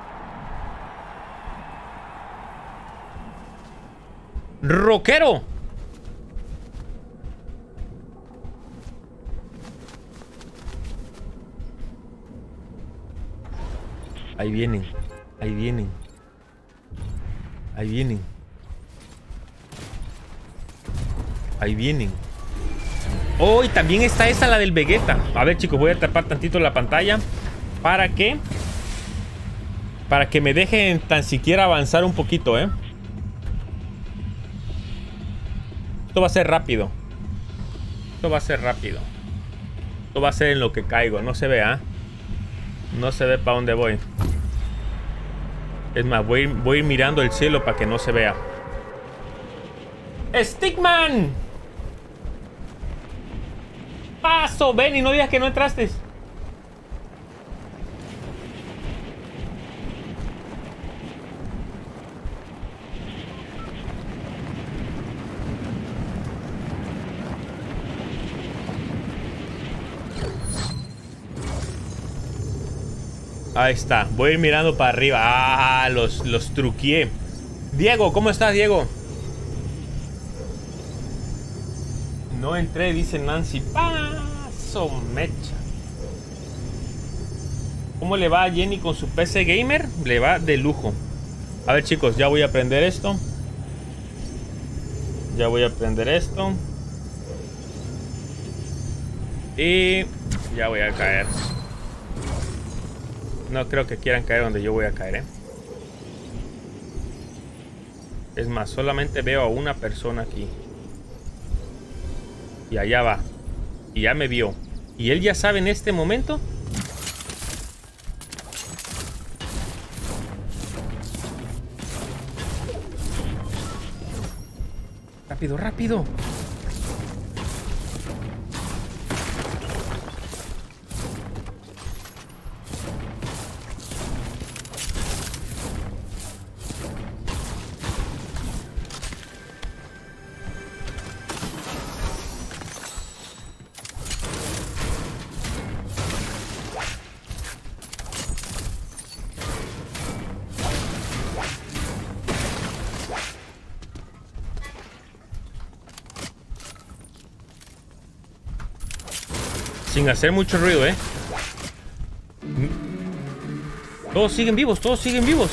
S1: ¡Rockero! Ahí vienen. Ahí vienen. Ahí vienen. Ahí vienen. Oh, y también está esa, la del Vegeta. A ver, chicos, voy a tapar tantito la pantalla. ¿Para qué? Para que me dejen tan siquiera avanzar un poquito, ¿eh? Esto va a ser rápido. Esto va a ser rápido. Esto va a ser en lo que caigo. No se ve, ¿ah? ¿eh? No se ve para dónde voy. Es más, voy, voy a ir mirando el cielo para que no se vea. ¡Stickman! ¡Paso! Ven y no digas que no entraste. Ahí está. Voy a ir mirando para arriba. Ah, los, los truqueé. Diego, ¿cómo estás, Diego? No entré, dice Nancy. Paso, mecha. ¿Cómo le va a Jenny con su P C gamer? Le va de lujo. A ver, chicos, ya voy a aprender esto. Ya voy a aprender esto. Y ya voy a caer. No creo que quieran caer donde yo voy a caer, ¿eh? Es más, solamente veo a una persona aquí. Y allá va. Y ya me vio. Y él ya sabe en este momento. Rápido, rápido. Sin hacer mucho ruido, ¿eh? Todos siguen vivos, todos siguen vivos.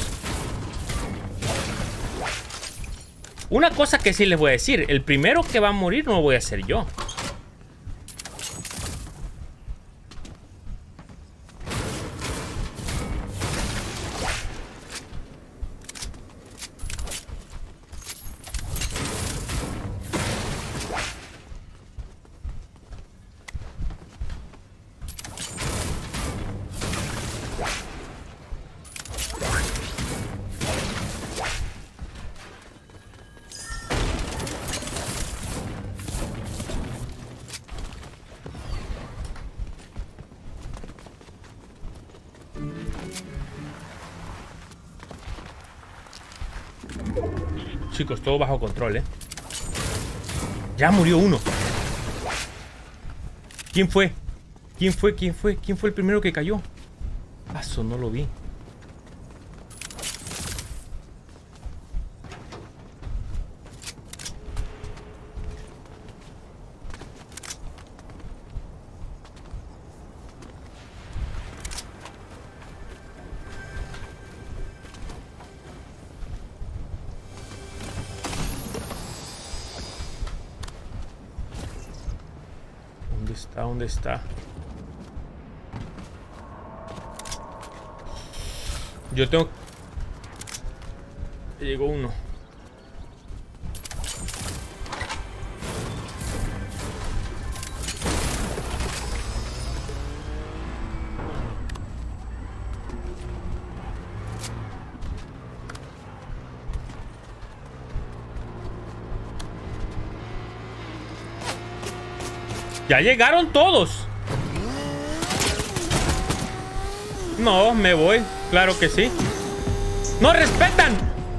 S1: Una cosa que sí les voy a decir. El primero que va a morir no voy a ser yo. Chicos, todo bajo control, ¿eh? Ya murió uno. ¿Quién fue? ¿Quién fue? ¿Quién fue? ¿Quién fue el primero que cayó? Paso, no lo vi. ¿Dónde está? Yo tengo... Llegó uno. Ya llegaron todos. No, me voy. Claro que sí. ¡No respetan!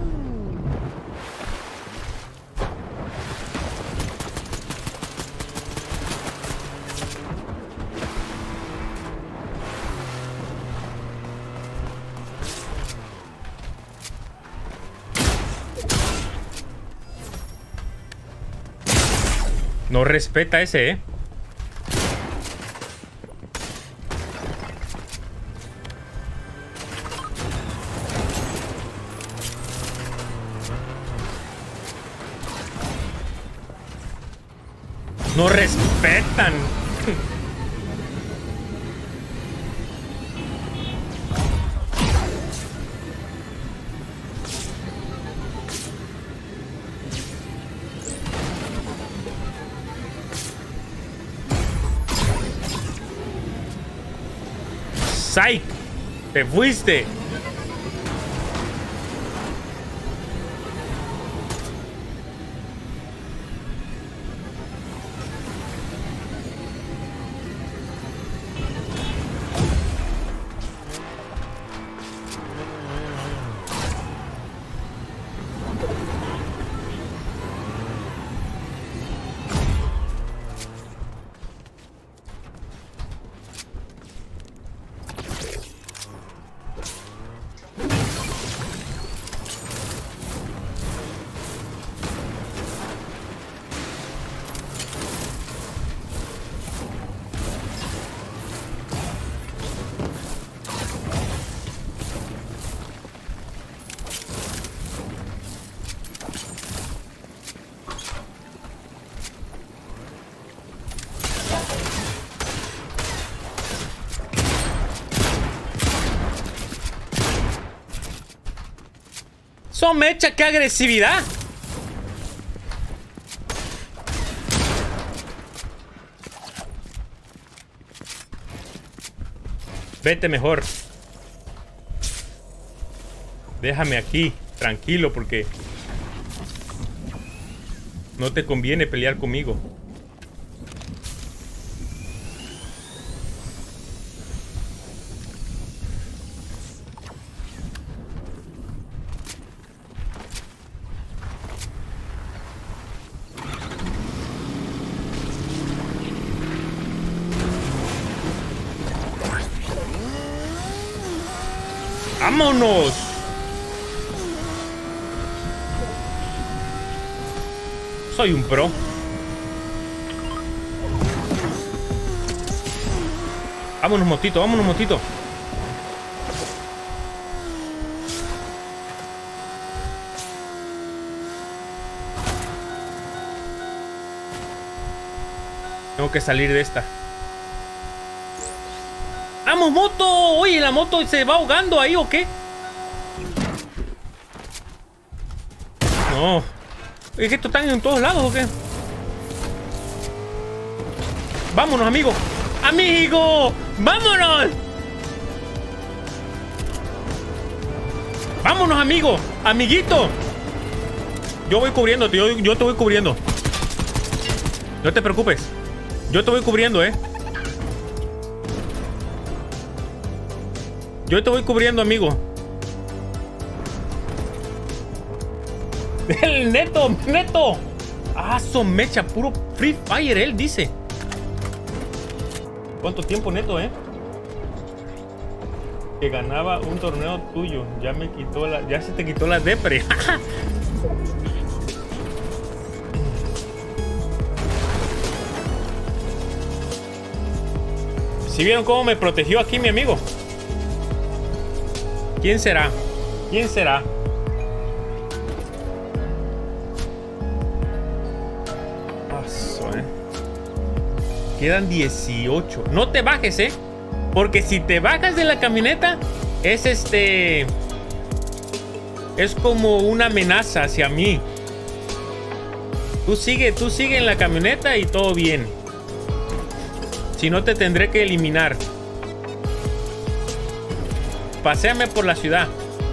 S1: No respeta ese, ¿eh? No respetan. Psych. Te fuiste. Somecha, qué agresividad. Vete mejor. Déjame aquí, tranquilo, porque no te conviene pelear conmigo. ¡Vámonos! Soy un pro. Vámonos, motito, vámonos, motito. Tengo que salir de esta. ¡Vamos, moto! Oye, ¿la moto se va ahogando ahí o qué? No. ¿Es que esto están en todos lados o qué? ¡Vámonos, amigo! ¡Amigo! ¡Vámonos! ¡Vámonos, amigo! ¡Amiguito! Yo voy cubriéndote, yo, yo te voy cubriendo. No te preocupes. Yo te voy cubriendo, eh. Yo te voy cubriendo, amigo. El neto, neto. Ah, somecha, puro Free Fire, él dice. ¿Cuánto tiempo, neto, eh? Que ganaba un torneo tuyo. Ya me quitó la... Ya se te quitó la depre. ¿Sí vieron cómo me protegió aquí mi amigo? ¿Quién será? ¿Quién será? Paso, eh. Quedan dieciocho. No te bajes, eh. Porque si te bajas de la camioneta, es este... Es como una amenaza hacia mí. Tú sigue, tú sigue en la camioneta y todo bien. Si no, te tendré que eliminar. Paséame por la ciudad.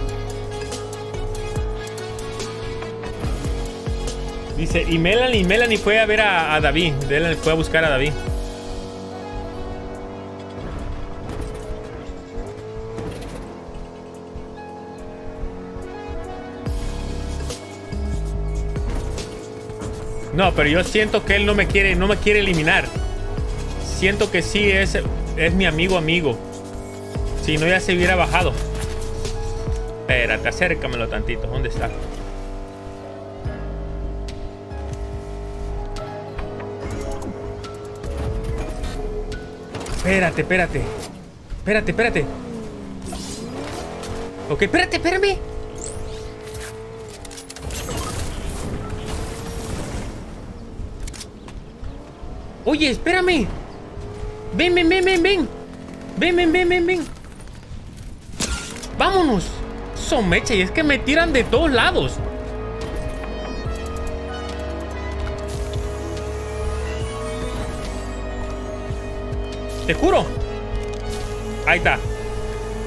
S1: Dice, y Melanie, Melanie fue a ver a, a David. Melanie fue a buscar a David. No, pero yo siento que él no me quiere, no me quiere eliminar. Siento que sí es, es mi amigo amigo. Si no, ya se hubiera bajado. Espérate, acércamelo tantito. ¿Dónde está? Espérate, espérate. Espérate, espérate. Ok, espérate, espérame. Oye, espérame. Ven, ven, ven, ven, ven. Ven, ven, ven, ven, ven. ¡Vámonos! Somecha, y es que me tiran de todos lados. Te juro. Ahí está.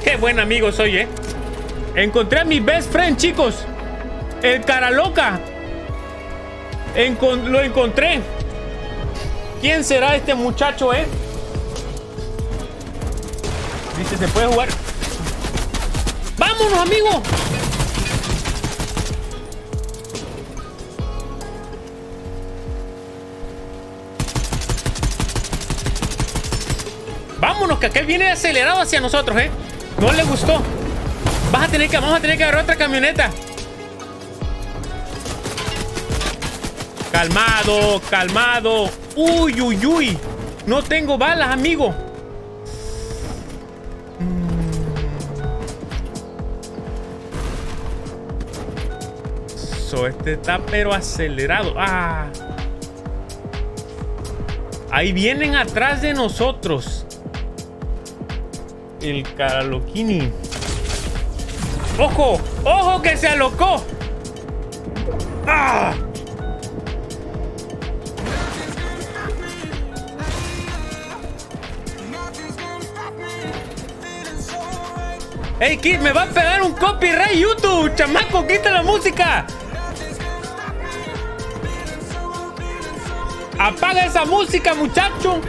S1: Qué buen amigo soy, ¿eh? Encontré a mi best friend, chicos. El cara loca. Encon- lo encontré. ¿Quién será este muchacho, eh? Dice, ¿se puede jugar? ¡Vámonos, amigo! Vámonos, que aquel viene acelerado hacia nosotros, ¿eh? No le gustó. Vas a tener que, vamos a tener que agarrar otra camioneta. Calmado, calmado. Uy, uy, uy. No tengo balas, amigo. So, este está pero acelerado. Ah. Ahí vienen atrás de nosotros. El Caraloquini. ¡Ojo! ¡Ojo que se alocó! ¡Ah! ¡Ey, Kid! ¡Me va a pegar un copyright YouTube! ¡Chamaco, quita la música! ¡Apaga esa música, muchacho!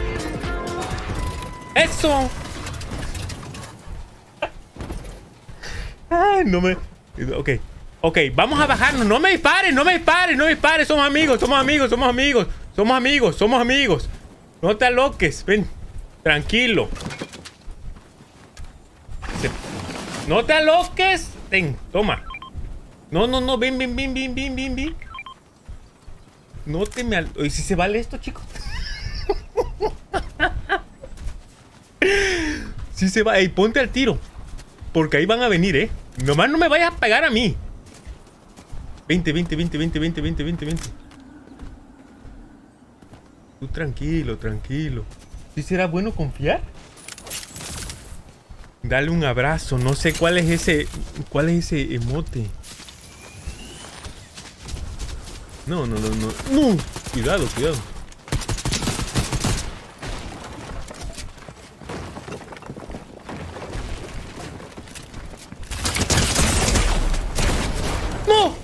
S1: ¡Eso! Ay, no me... Ok, ok, vamos a bajarnos. No me dispares, no me dispares, no me dispares. Somos amigos, somos amigos, somos amigos. Somos amigos, somos amigos. No te aloques, ven. Tranquilo. Se... No te aloques. Ten, toma. No, no, no, ven, ven, ven, ven, ven, ven, ven. No te me... Al... ¿Y si se vale esto, chicos? Si se va... Ey, ponte al tiro. Porque ahí van a venir, ¿eh? Nomás no me vayas a pegar a mí. veinte, veinte, veinte, veinte, veinte, veinte, veinte, veinte. Tú tranquilo, tranquilo. ¿Sí será bueno confiar? Dale un abrazo. No sé cuál es ese... ¿Cuál es ese emote? No, no, no, no. ¡No! Cuidado, cuidado. ¡No!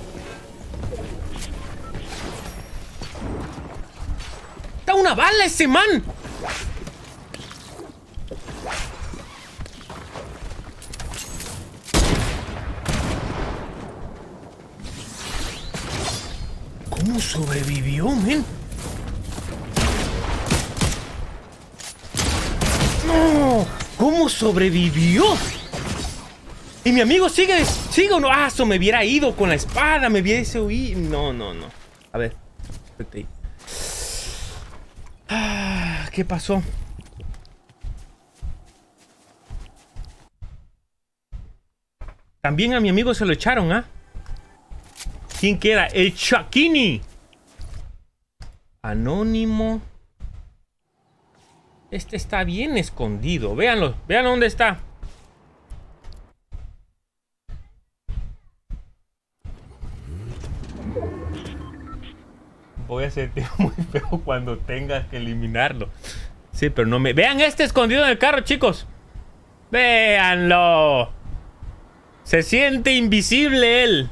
S1: ¡Está una bala ese man! ¿Cómo sobrevivió, men? ¡No! ¿Cómo sobrevivió? Y mi amigo sigue, sigue o no. Ah, eso me hubiera ido con la espada, me hubiese huido. No, no, no. A ver, espérate. Ah, ¿qué pasó? También a mi amigo se lo echaron, ¿ah? ¿Quién queda? El Chakini. Anónimo. Este está bien escondido. Véanlo, véanlo dónde está. Voy a sentir muy feo cuando tengas que eliminarlo. Sí, pero no me... Vean este escondido en el carro, chicos. Véanlo. Se siente invisible él.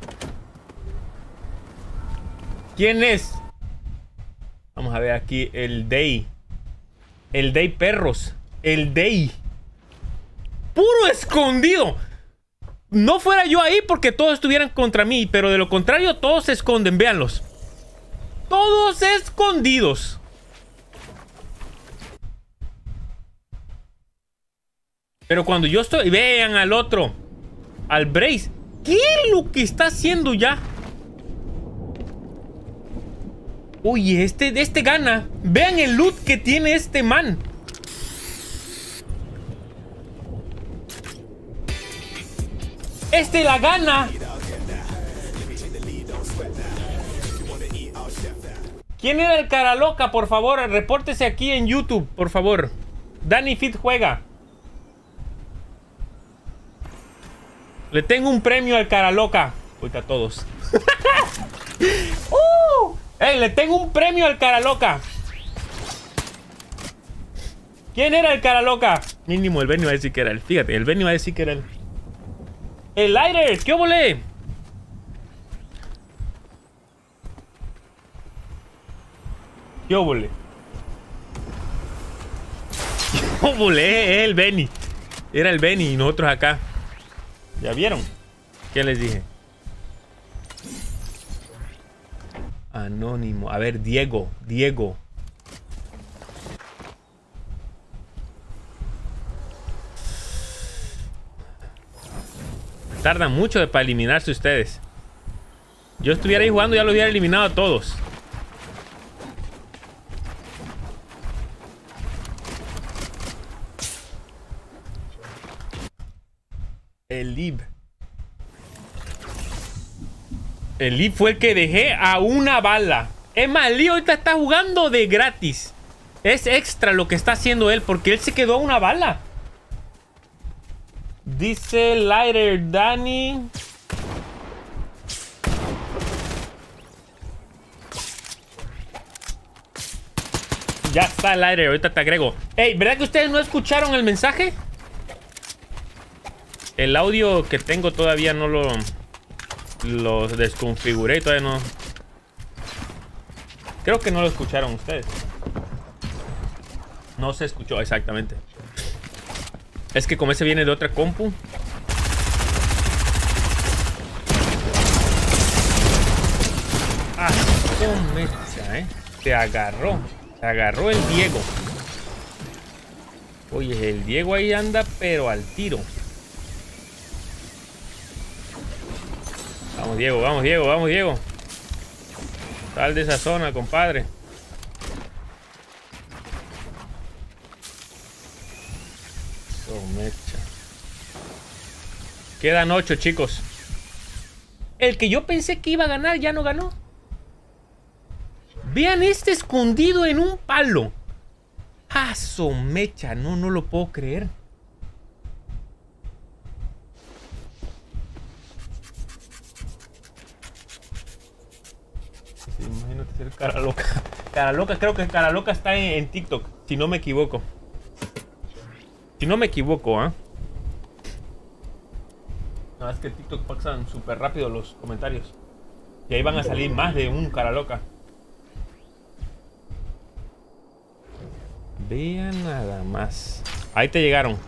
S1: ¿Quién es? Vamos a ver aquí. El Day. El Day perros. El Day. Puro escondido. No fuera yo ahí porque todos estuvieran contra mí. Pero de lo contrario, todos se esconden. Véanlos. Todos escondidos. Pero cuando yo estoy... Vean al otro. Al Brace. ¿Qué es lo que está haciendo ya? Oye, este, este gana. Vean el loot que tiene este man. Este la gana. ¿Quién era el cara loca? Por favor, repórtese aquí en YouTube, por favor. Danny Fit juega. Le tengo un premio al cara loca. Ahorita a todos. uh, ¡Ey! Le tengo un premio al cara loca. ¿Quién era el cara loca? Mínimo el Benny va a decir que era él. Fíjate, el Benny va a decir que era él. ¡El Lighter! ¿Qué volé? ¿Qué volé? ¿Qué volé? Es el Benny. Era el Benny y nosotros acá. ¿Ya vieron? ¿Qué les dije? Anónimo. A ver, Diego. Diego. Tardan mucho para eliminarse ustedes. Yo estuviera ahí jugando, ya lo hubiera eliminado a todos. El Lib. El Lib fue el que dejé a una bala. Es más, el Lib ahorita está jugando de gratis. Es extra lo que está haciendo él, porque él se quedó a una bala. Dice Lighter Danny. Ya está, Lighter, ahorita te agrego. Ey, ¿verdad que ustedes no escucharon el mensaje? El audio que tengo todavía no lo... Lo desconfiguré, todavía no... Creo que no lo escucharon ustedes. No se escuchó exactamente. Es que como ese viene de otra compu. Ah, qué mecha, eh. Se agarró. Se agarró el Diego. Oye, el Diego ahí anda, pero al tiro. Vamos, Diego, vamos, Diego, vamos, Diego. Sal de esa zona, compadre. Oh, mecha. Quedan ocho, chicos. El que yo pensé que iba a ganar ya no ganó. Vean este escondido en un palo. ¡Ah, so mecha! No, no lo puedo creer. Sí, imagínate ser cara loca. Cara loca, creo que cara loca está en, en TikTok, si no me equivoco. Si no me equivoco, ¿ah? ¿eh? No, es que TikTok pasan súper rápido los comentarios. Y ahí van a salir más de un cara loca. Vean nada más. Ahí te llegaron.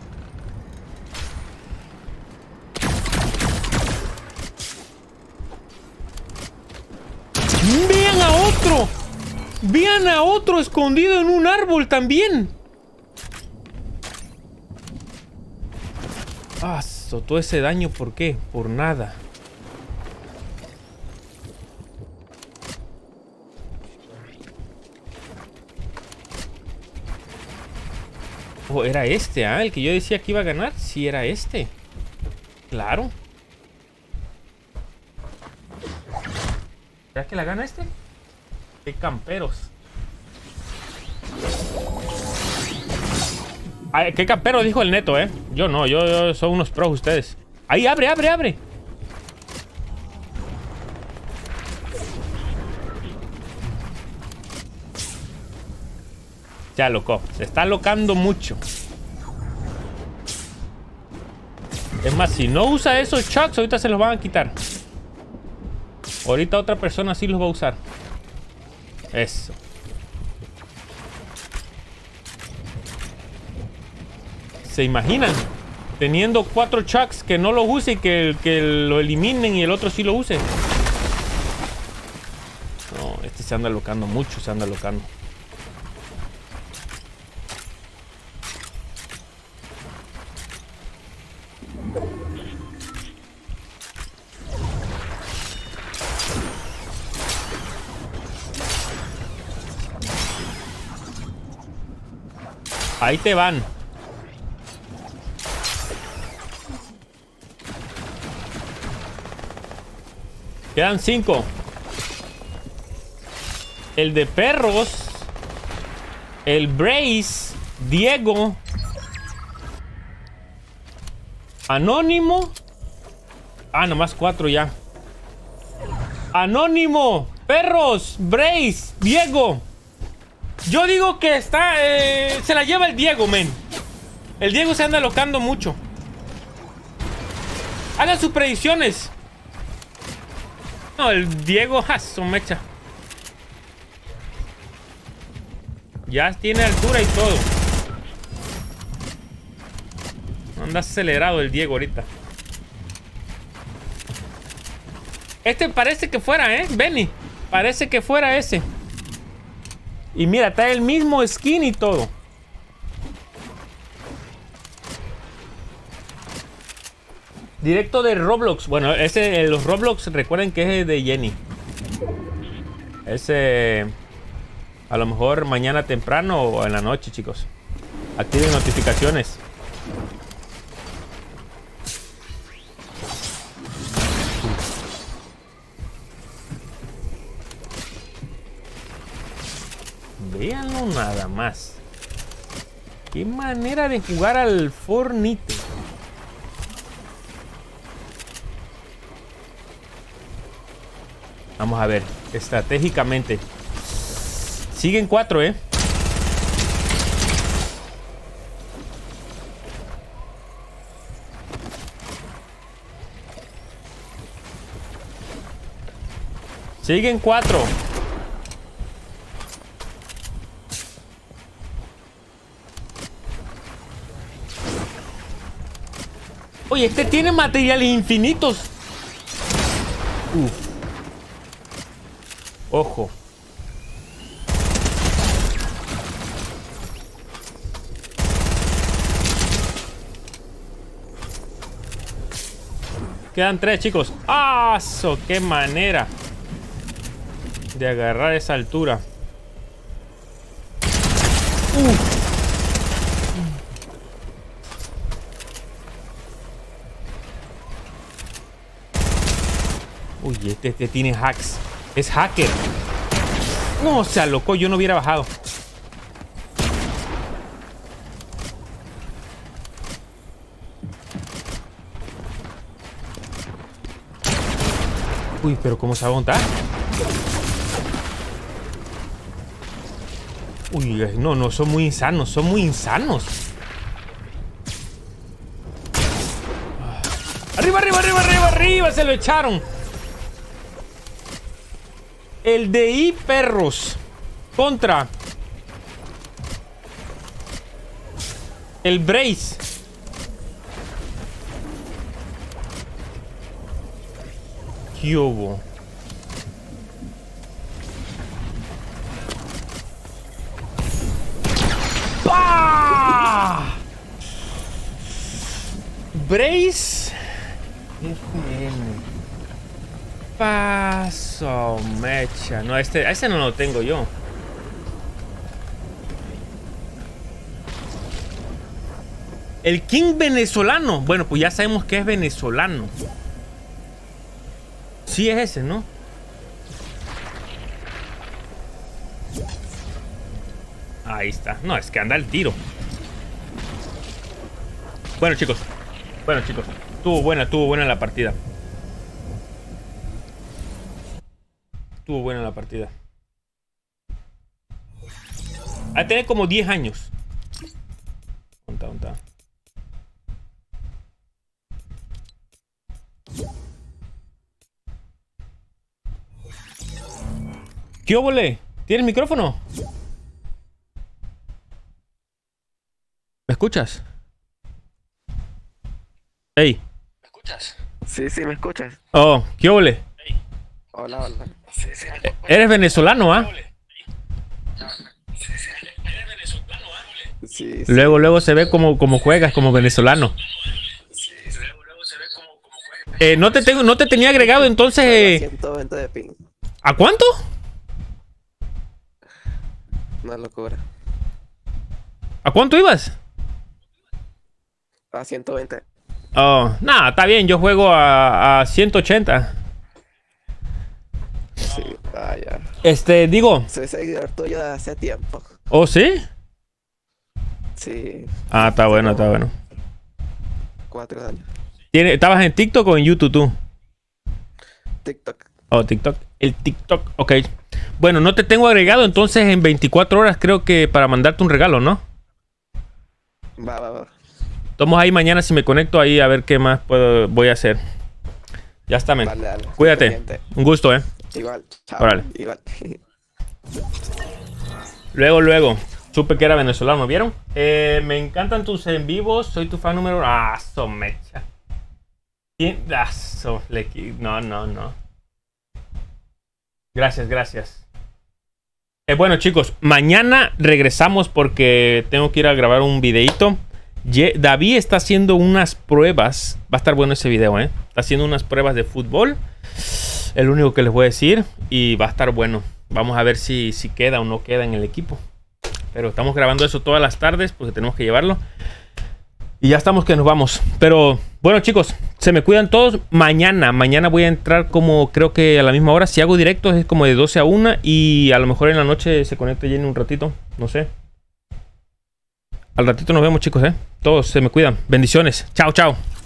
S1: Vean a otro. Vean a otro escondido en un árbol también. Ah, so, todo ese daño, ¿por qué? Por nada. Oh, era este, ¿ah? ¿eh? El que yo decía que iba a ganar. Sí, era este. Claro. ¿Será que la gana este? ¡Qué camperos! Ay, ¿qué campero dijo el Neto, eh? Yo no, yo, yo son unos pros ustedes. Ahí, abre, abre, abre. Ya loco, se está locando mucho. Es más, si no usa esos chucks, ahorita se los van a quitar. Ahorita otra persona sí los va a usar. Eso. ¿Se imaginan? Teniendo cuatro chucks que no los use y que, que lo eliminen y el otro sí lo use. No, este se anda locando mucho, se anda locando. Ahí te van. Quedan cinco. El de perros. El Brace. Diego. Anónimo. Ah, nomás cuatro ya. Anónimo. Perros. Brace. Diego. Yo digo que está... Eh, se la lleva el Diego, men. El Diego se anda locando mucho. Hagan sus predicciones. No, el Diego, ja, su mecha. Ya tiene altura y todo. Anda acelerado el Diego ahorita. Este parece que fuera, ¿eh? Benny. Parece que fuera ese. Y mira, está el mismo skin y todo. Directo de Roblox. Bueno, ese, los Roblox, recuerden que es de Jenny. Ese... A lo mejor mañana temprano o en la noche, chicos. Activen notificaciones. Véanlo nada más. Qué manera de jugar al Fortnite. Vamos a ver, estratégicamente. Siguen cuatro, ¿eh? Siguen cuatro. Oye, este tiene materiales infinitos. Uf. Ojo. Quedan tres, chicos. ¡Ah! ¡So! ¡Qué manera de agarrar esa altura! ¡Uf! Uy, este, este tiene hacks. Es hacker. No, se alocó. Yo no hubiera bajado. Uy, pero ¿cómo se va a montar? Uy, no, no, son muy insanos. Son muy insanos. Arriba, arriba, arriba, arriba, arriba. Se lo echaron. El D I Perros contra el Brace. ¿Qué hubo? ¡Pah! Brace F N. Paso, mecha. No, este, este no lo tengo yo. El King venezolano. Bueno, pues ya sabemos que es venezolano. Sí es ese, ¿no? Ahí está. No, es que anda el tiro. Bueno, chicos. Bueno, chicos. Estuvo buena, estuvo buena la partida. Estuvo buena la partida. Va a tener como diez años. ¿Dónde está? ¿Dónde está? ¿Qué óvole? ¿Tienes micrófono? ¿Me escuchas? Hey.
S3: ¿Me escuchas? Sí, sí, me escuchas.
S1: Oh, ¿qué óvole?
S3: Hey. Hola, hola. Sí, sí, me
S1: ¿Eres venezolano, ah? ¿eh?
S3: Sí, sí. ¿Eres venezolano, ah? Sí, sí.
S1: Luego, luego se ve como, como juegas como venezolano.
S3: Sí, luego, luego se ve como, como juegas.
S1: Eh, no te tengo, no te tenía agregado, entonces. Eh...
S3: ciento veinte de ping.
S1: ¿A cuánto?
S3: Una locura.
S1: ¿A cuánto ibas?
S3: A ciento veinte.
S1: Oh, nada, está bien, yo juego a, a ciento ochenta.
S3: Sí, ah, ya.
S1: Este, digo.
S3: Soy seguidor tuyo de hace tiempo.
S1: ¿Oh, sí?
S3: Sí.
S1: Ah, está bueno, está bueno.
S3: Cuatro años.
S1: ¿Tiene, ¿Estabas en TikTok o en YouTube tú?
S3: TikTok.
S1: Oh, TikTok. El TikTok, ok. Bueno, no te tengo agregado, entonces en veinticuatro horas creo que para mandarte un regalo, ¿no?
S4: Va, va, va.
S1: Tomos ahí mañana si me conecto ahí a ver qué más puedo, voy a hacer. Ya está, men.
S4: Dale, dale.
S1: Cuídate. Un gusto, eh.
S4: Igual. Chao.
S1: Órale.
S4: Igual.
S1: Luego, luego. Supe que era venezolano, ¿vieron? Eh, me encantan tus en vivos. Soy tu fan número... Ah, so mecha. ¿Quién? Ah, so... No, no, no. Gracias, gracias. Eh, bueno, chicos. Mañana regresamos porque tengo que ir a grabar un videito. Ye David está haciendo unas pruebas. Va a estar bueno ese video, ¿eh? Está haciendo unas pruebas de fútbol. Es lo único que les voy a decir. Y va a estar bueno. Vamos a ver si, si queda o no queda en el equipo. Pero estamos grabando eso todas las tardes porque tenemos que llevarlo. Y ya estamos que nos vamos. Pero bueno, chicos, se me cuidan todos. Mañana, mañana voy a entrar como creo que a la misma hora. Si hago directos es como de doce a una. Y a lo mejor en la noche se conecta Jenny un ratito. No sé. Al ratito nos vemos, chicos, ¿eh? Todos se me cuidan. Bendiciones. Chao, chao.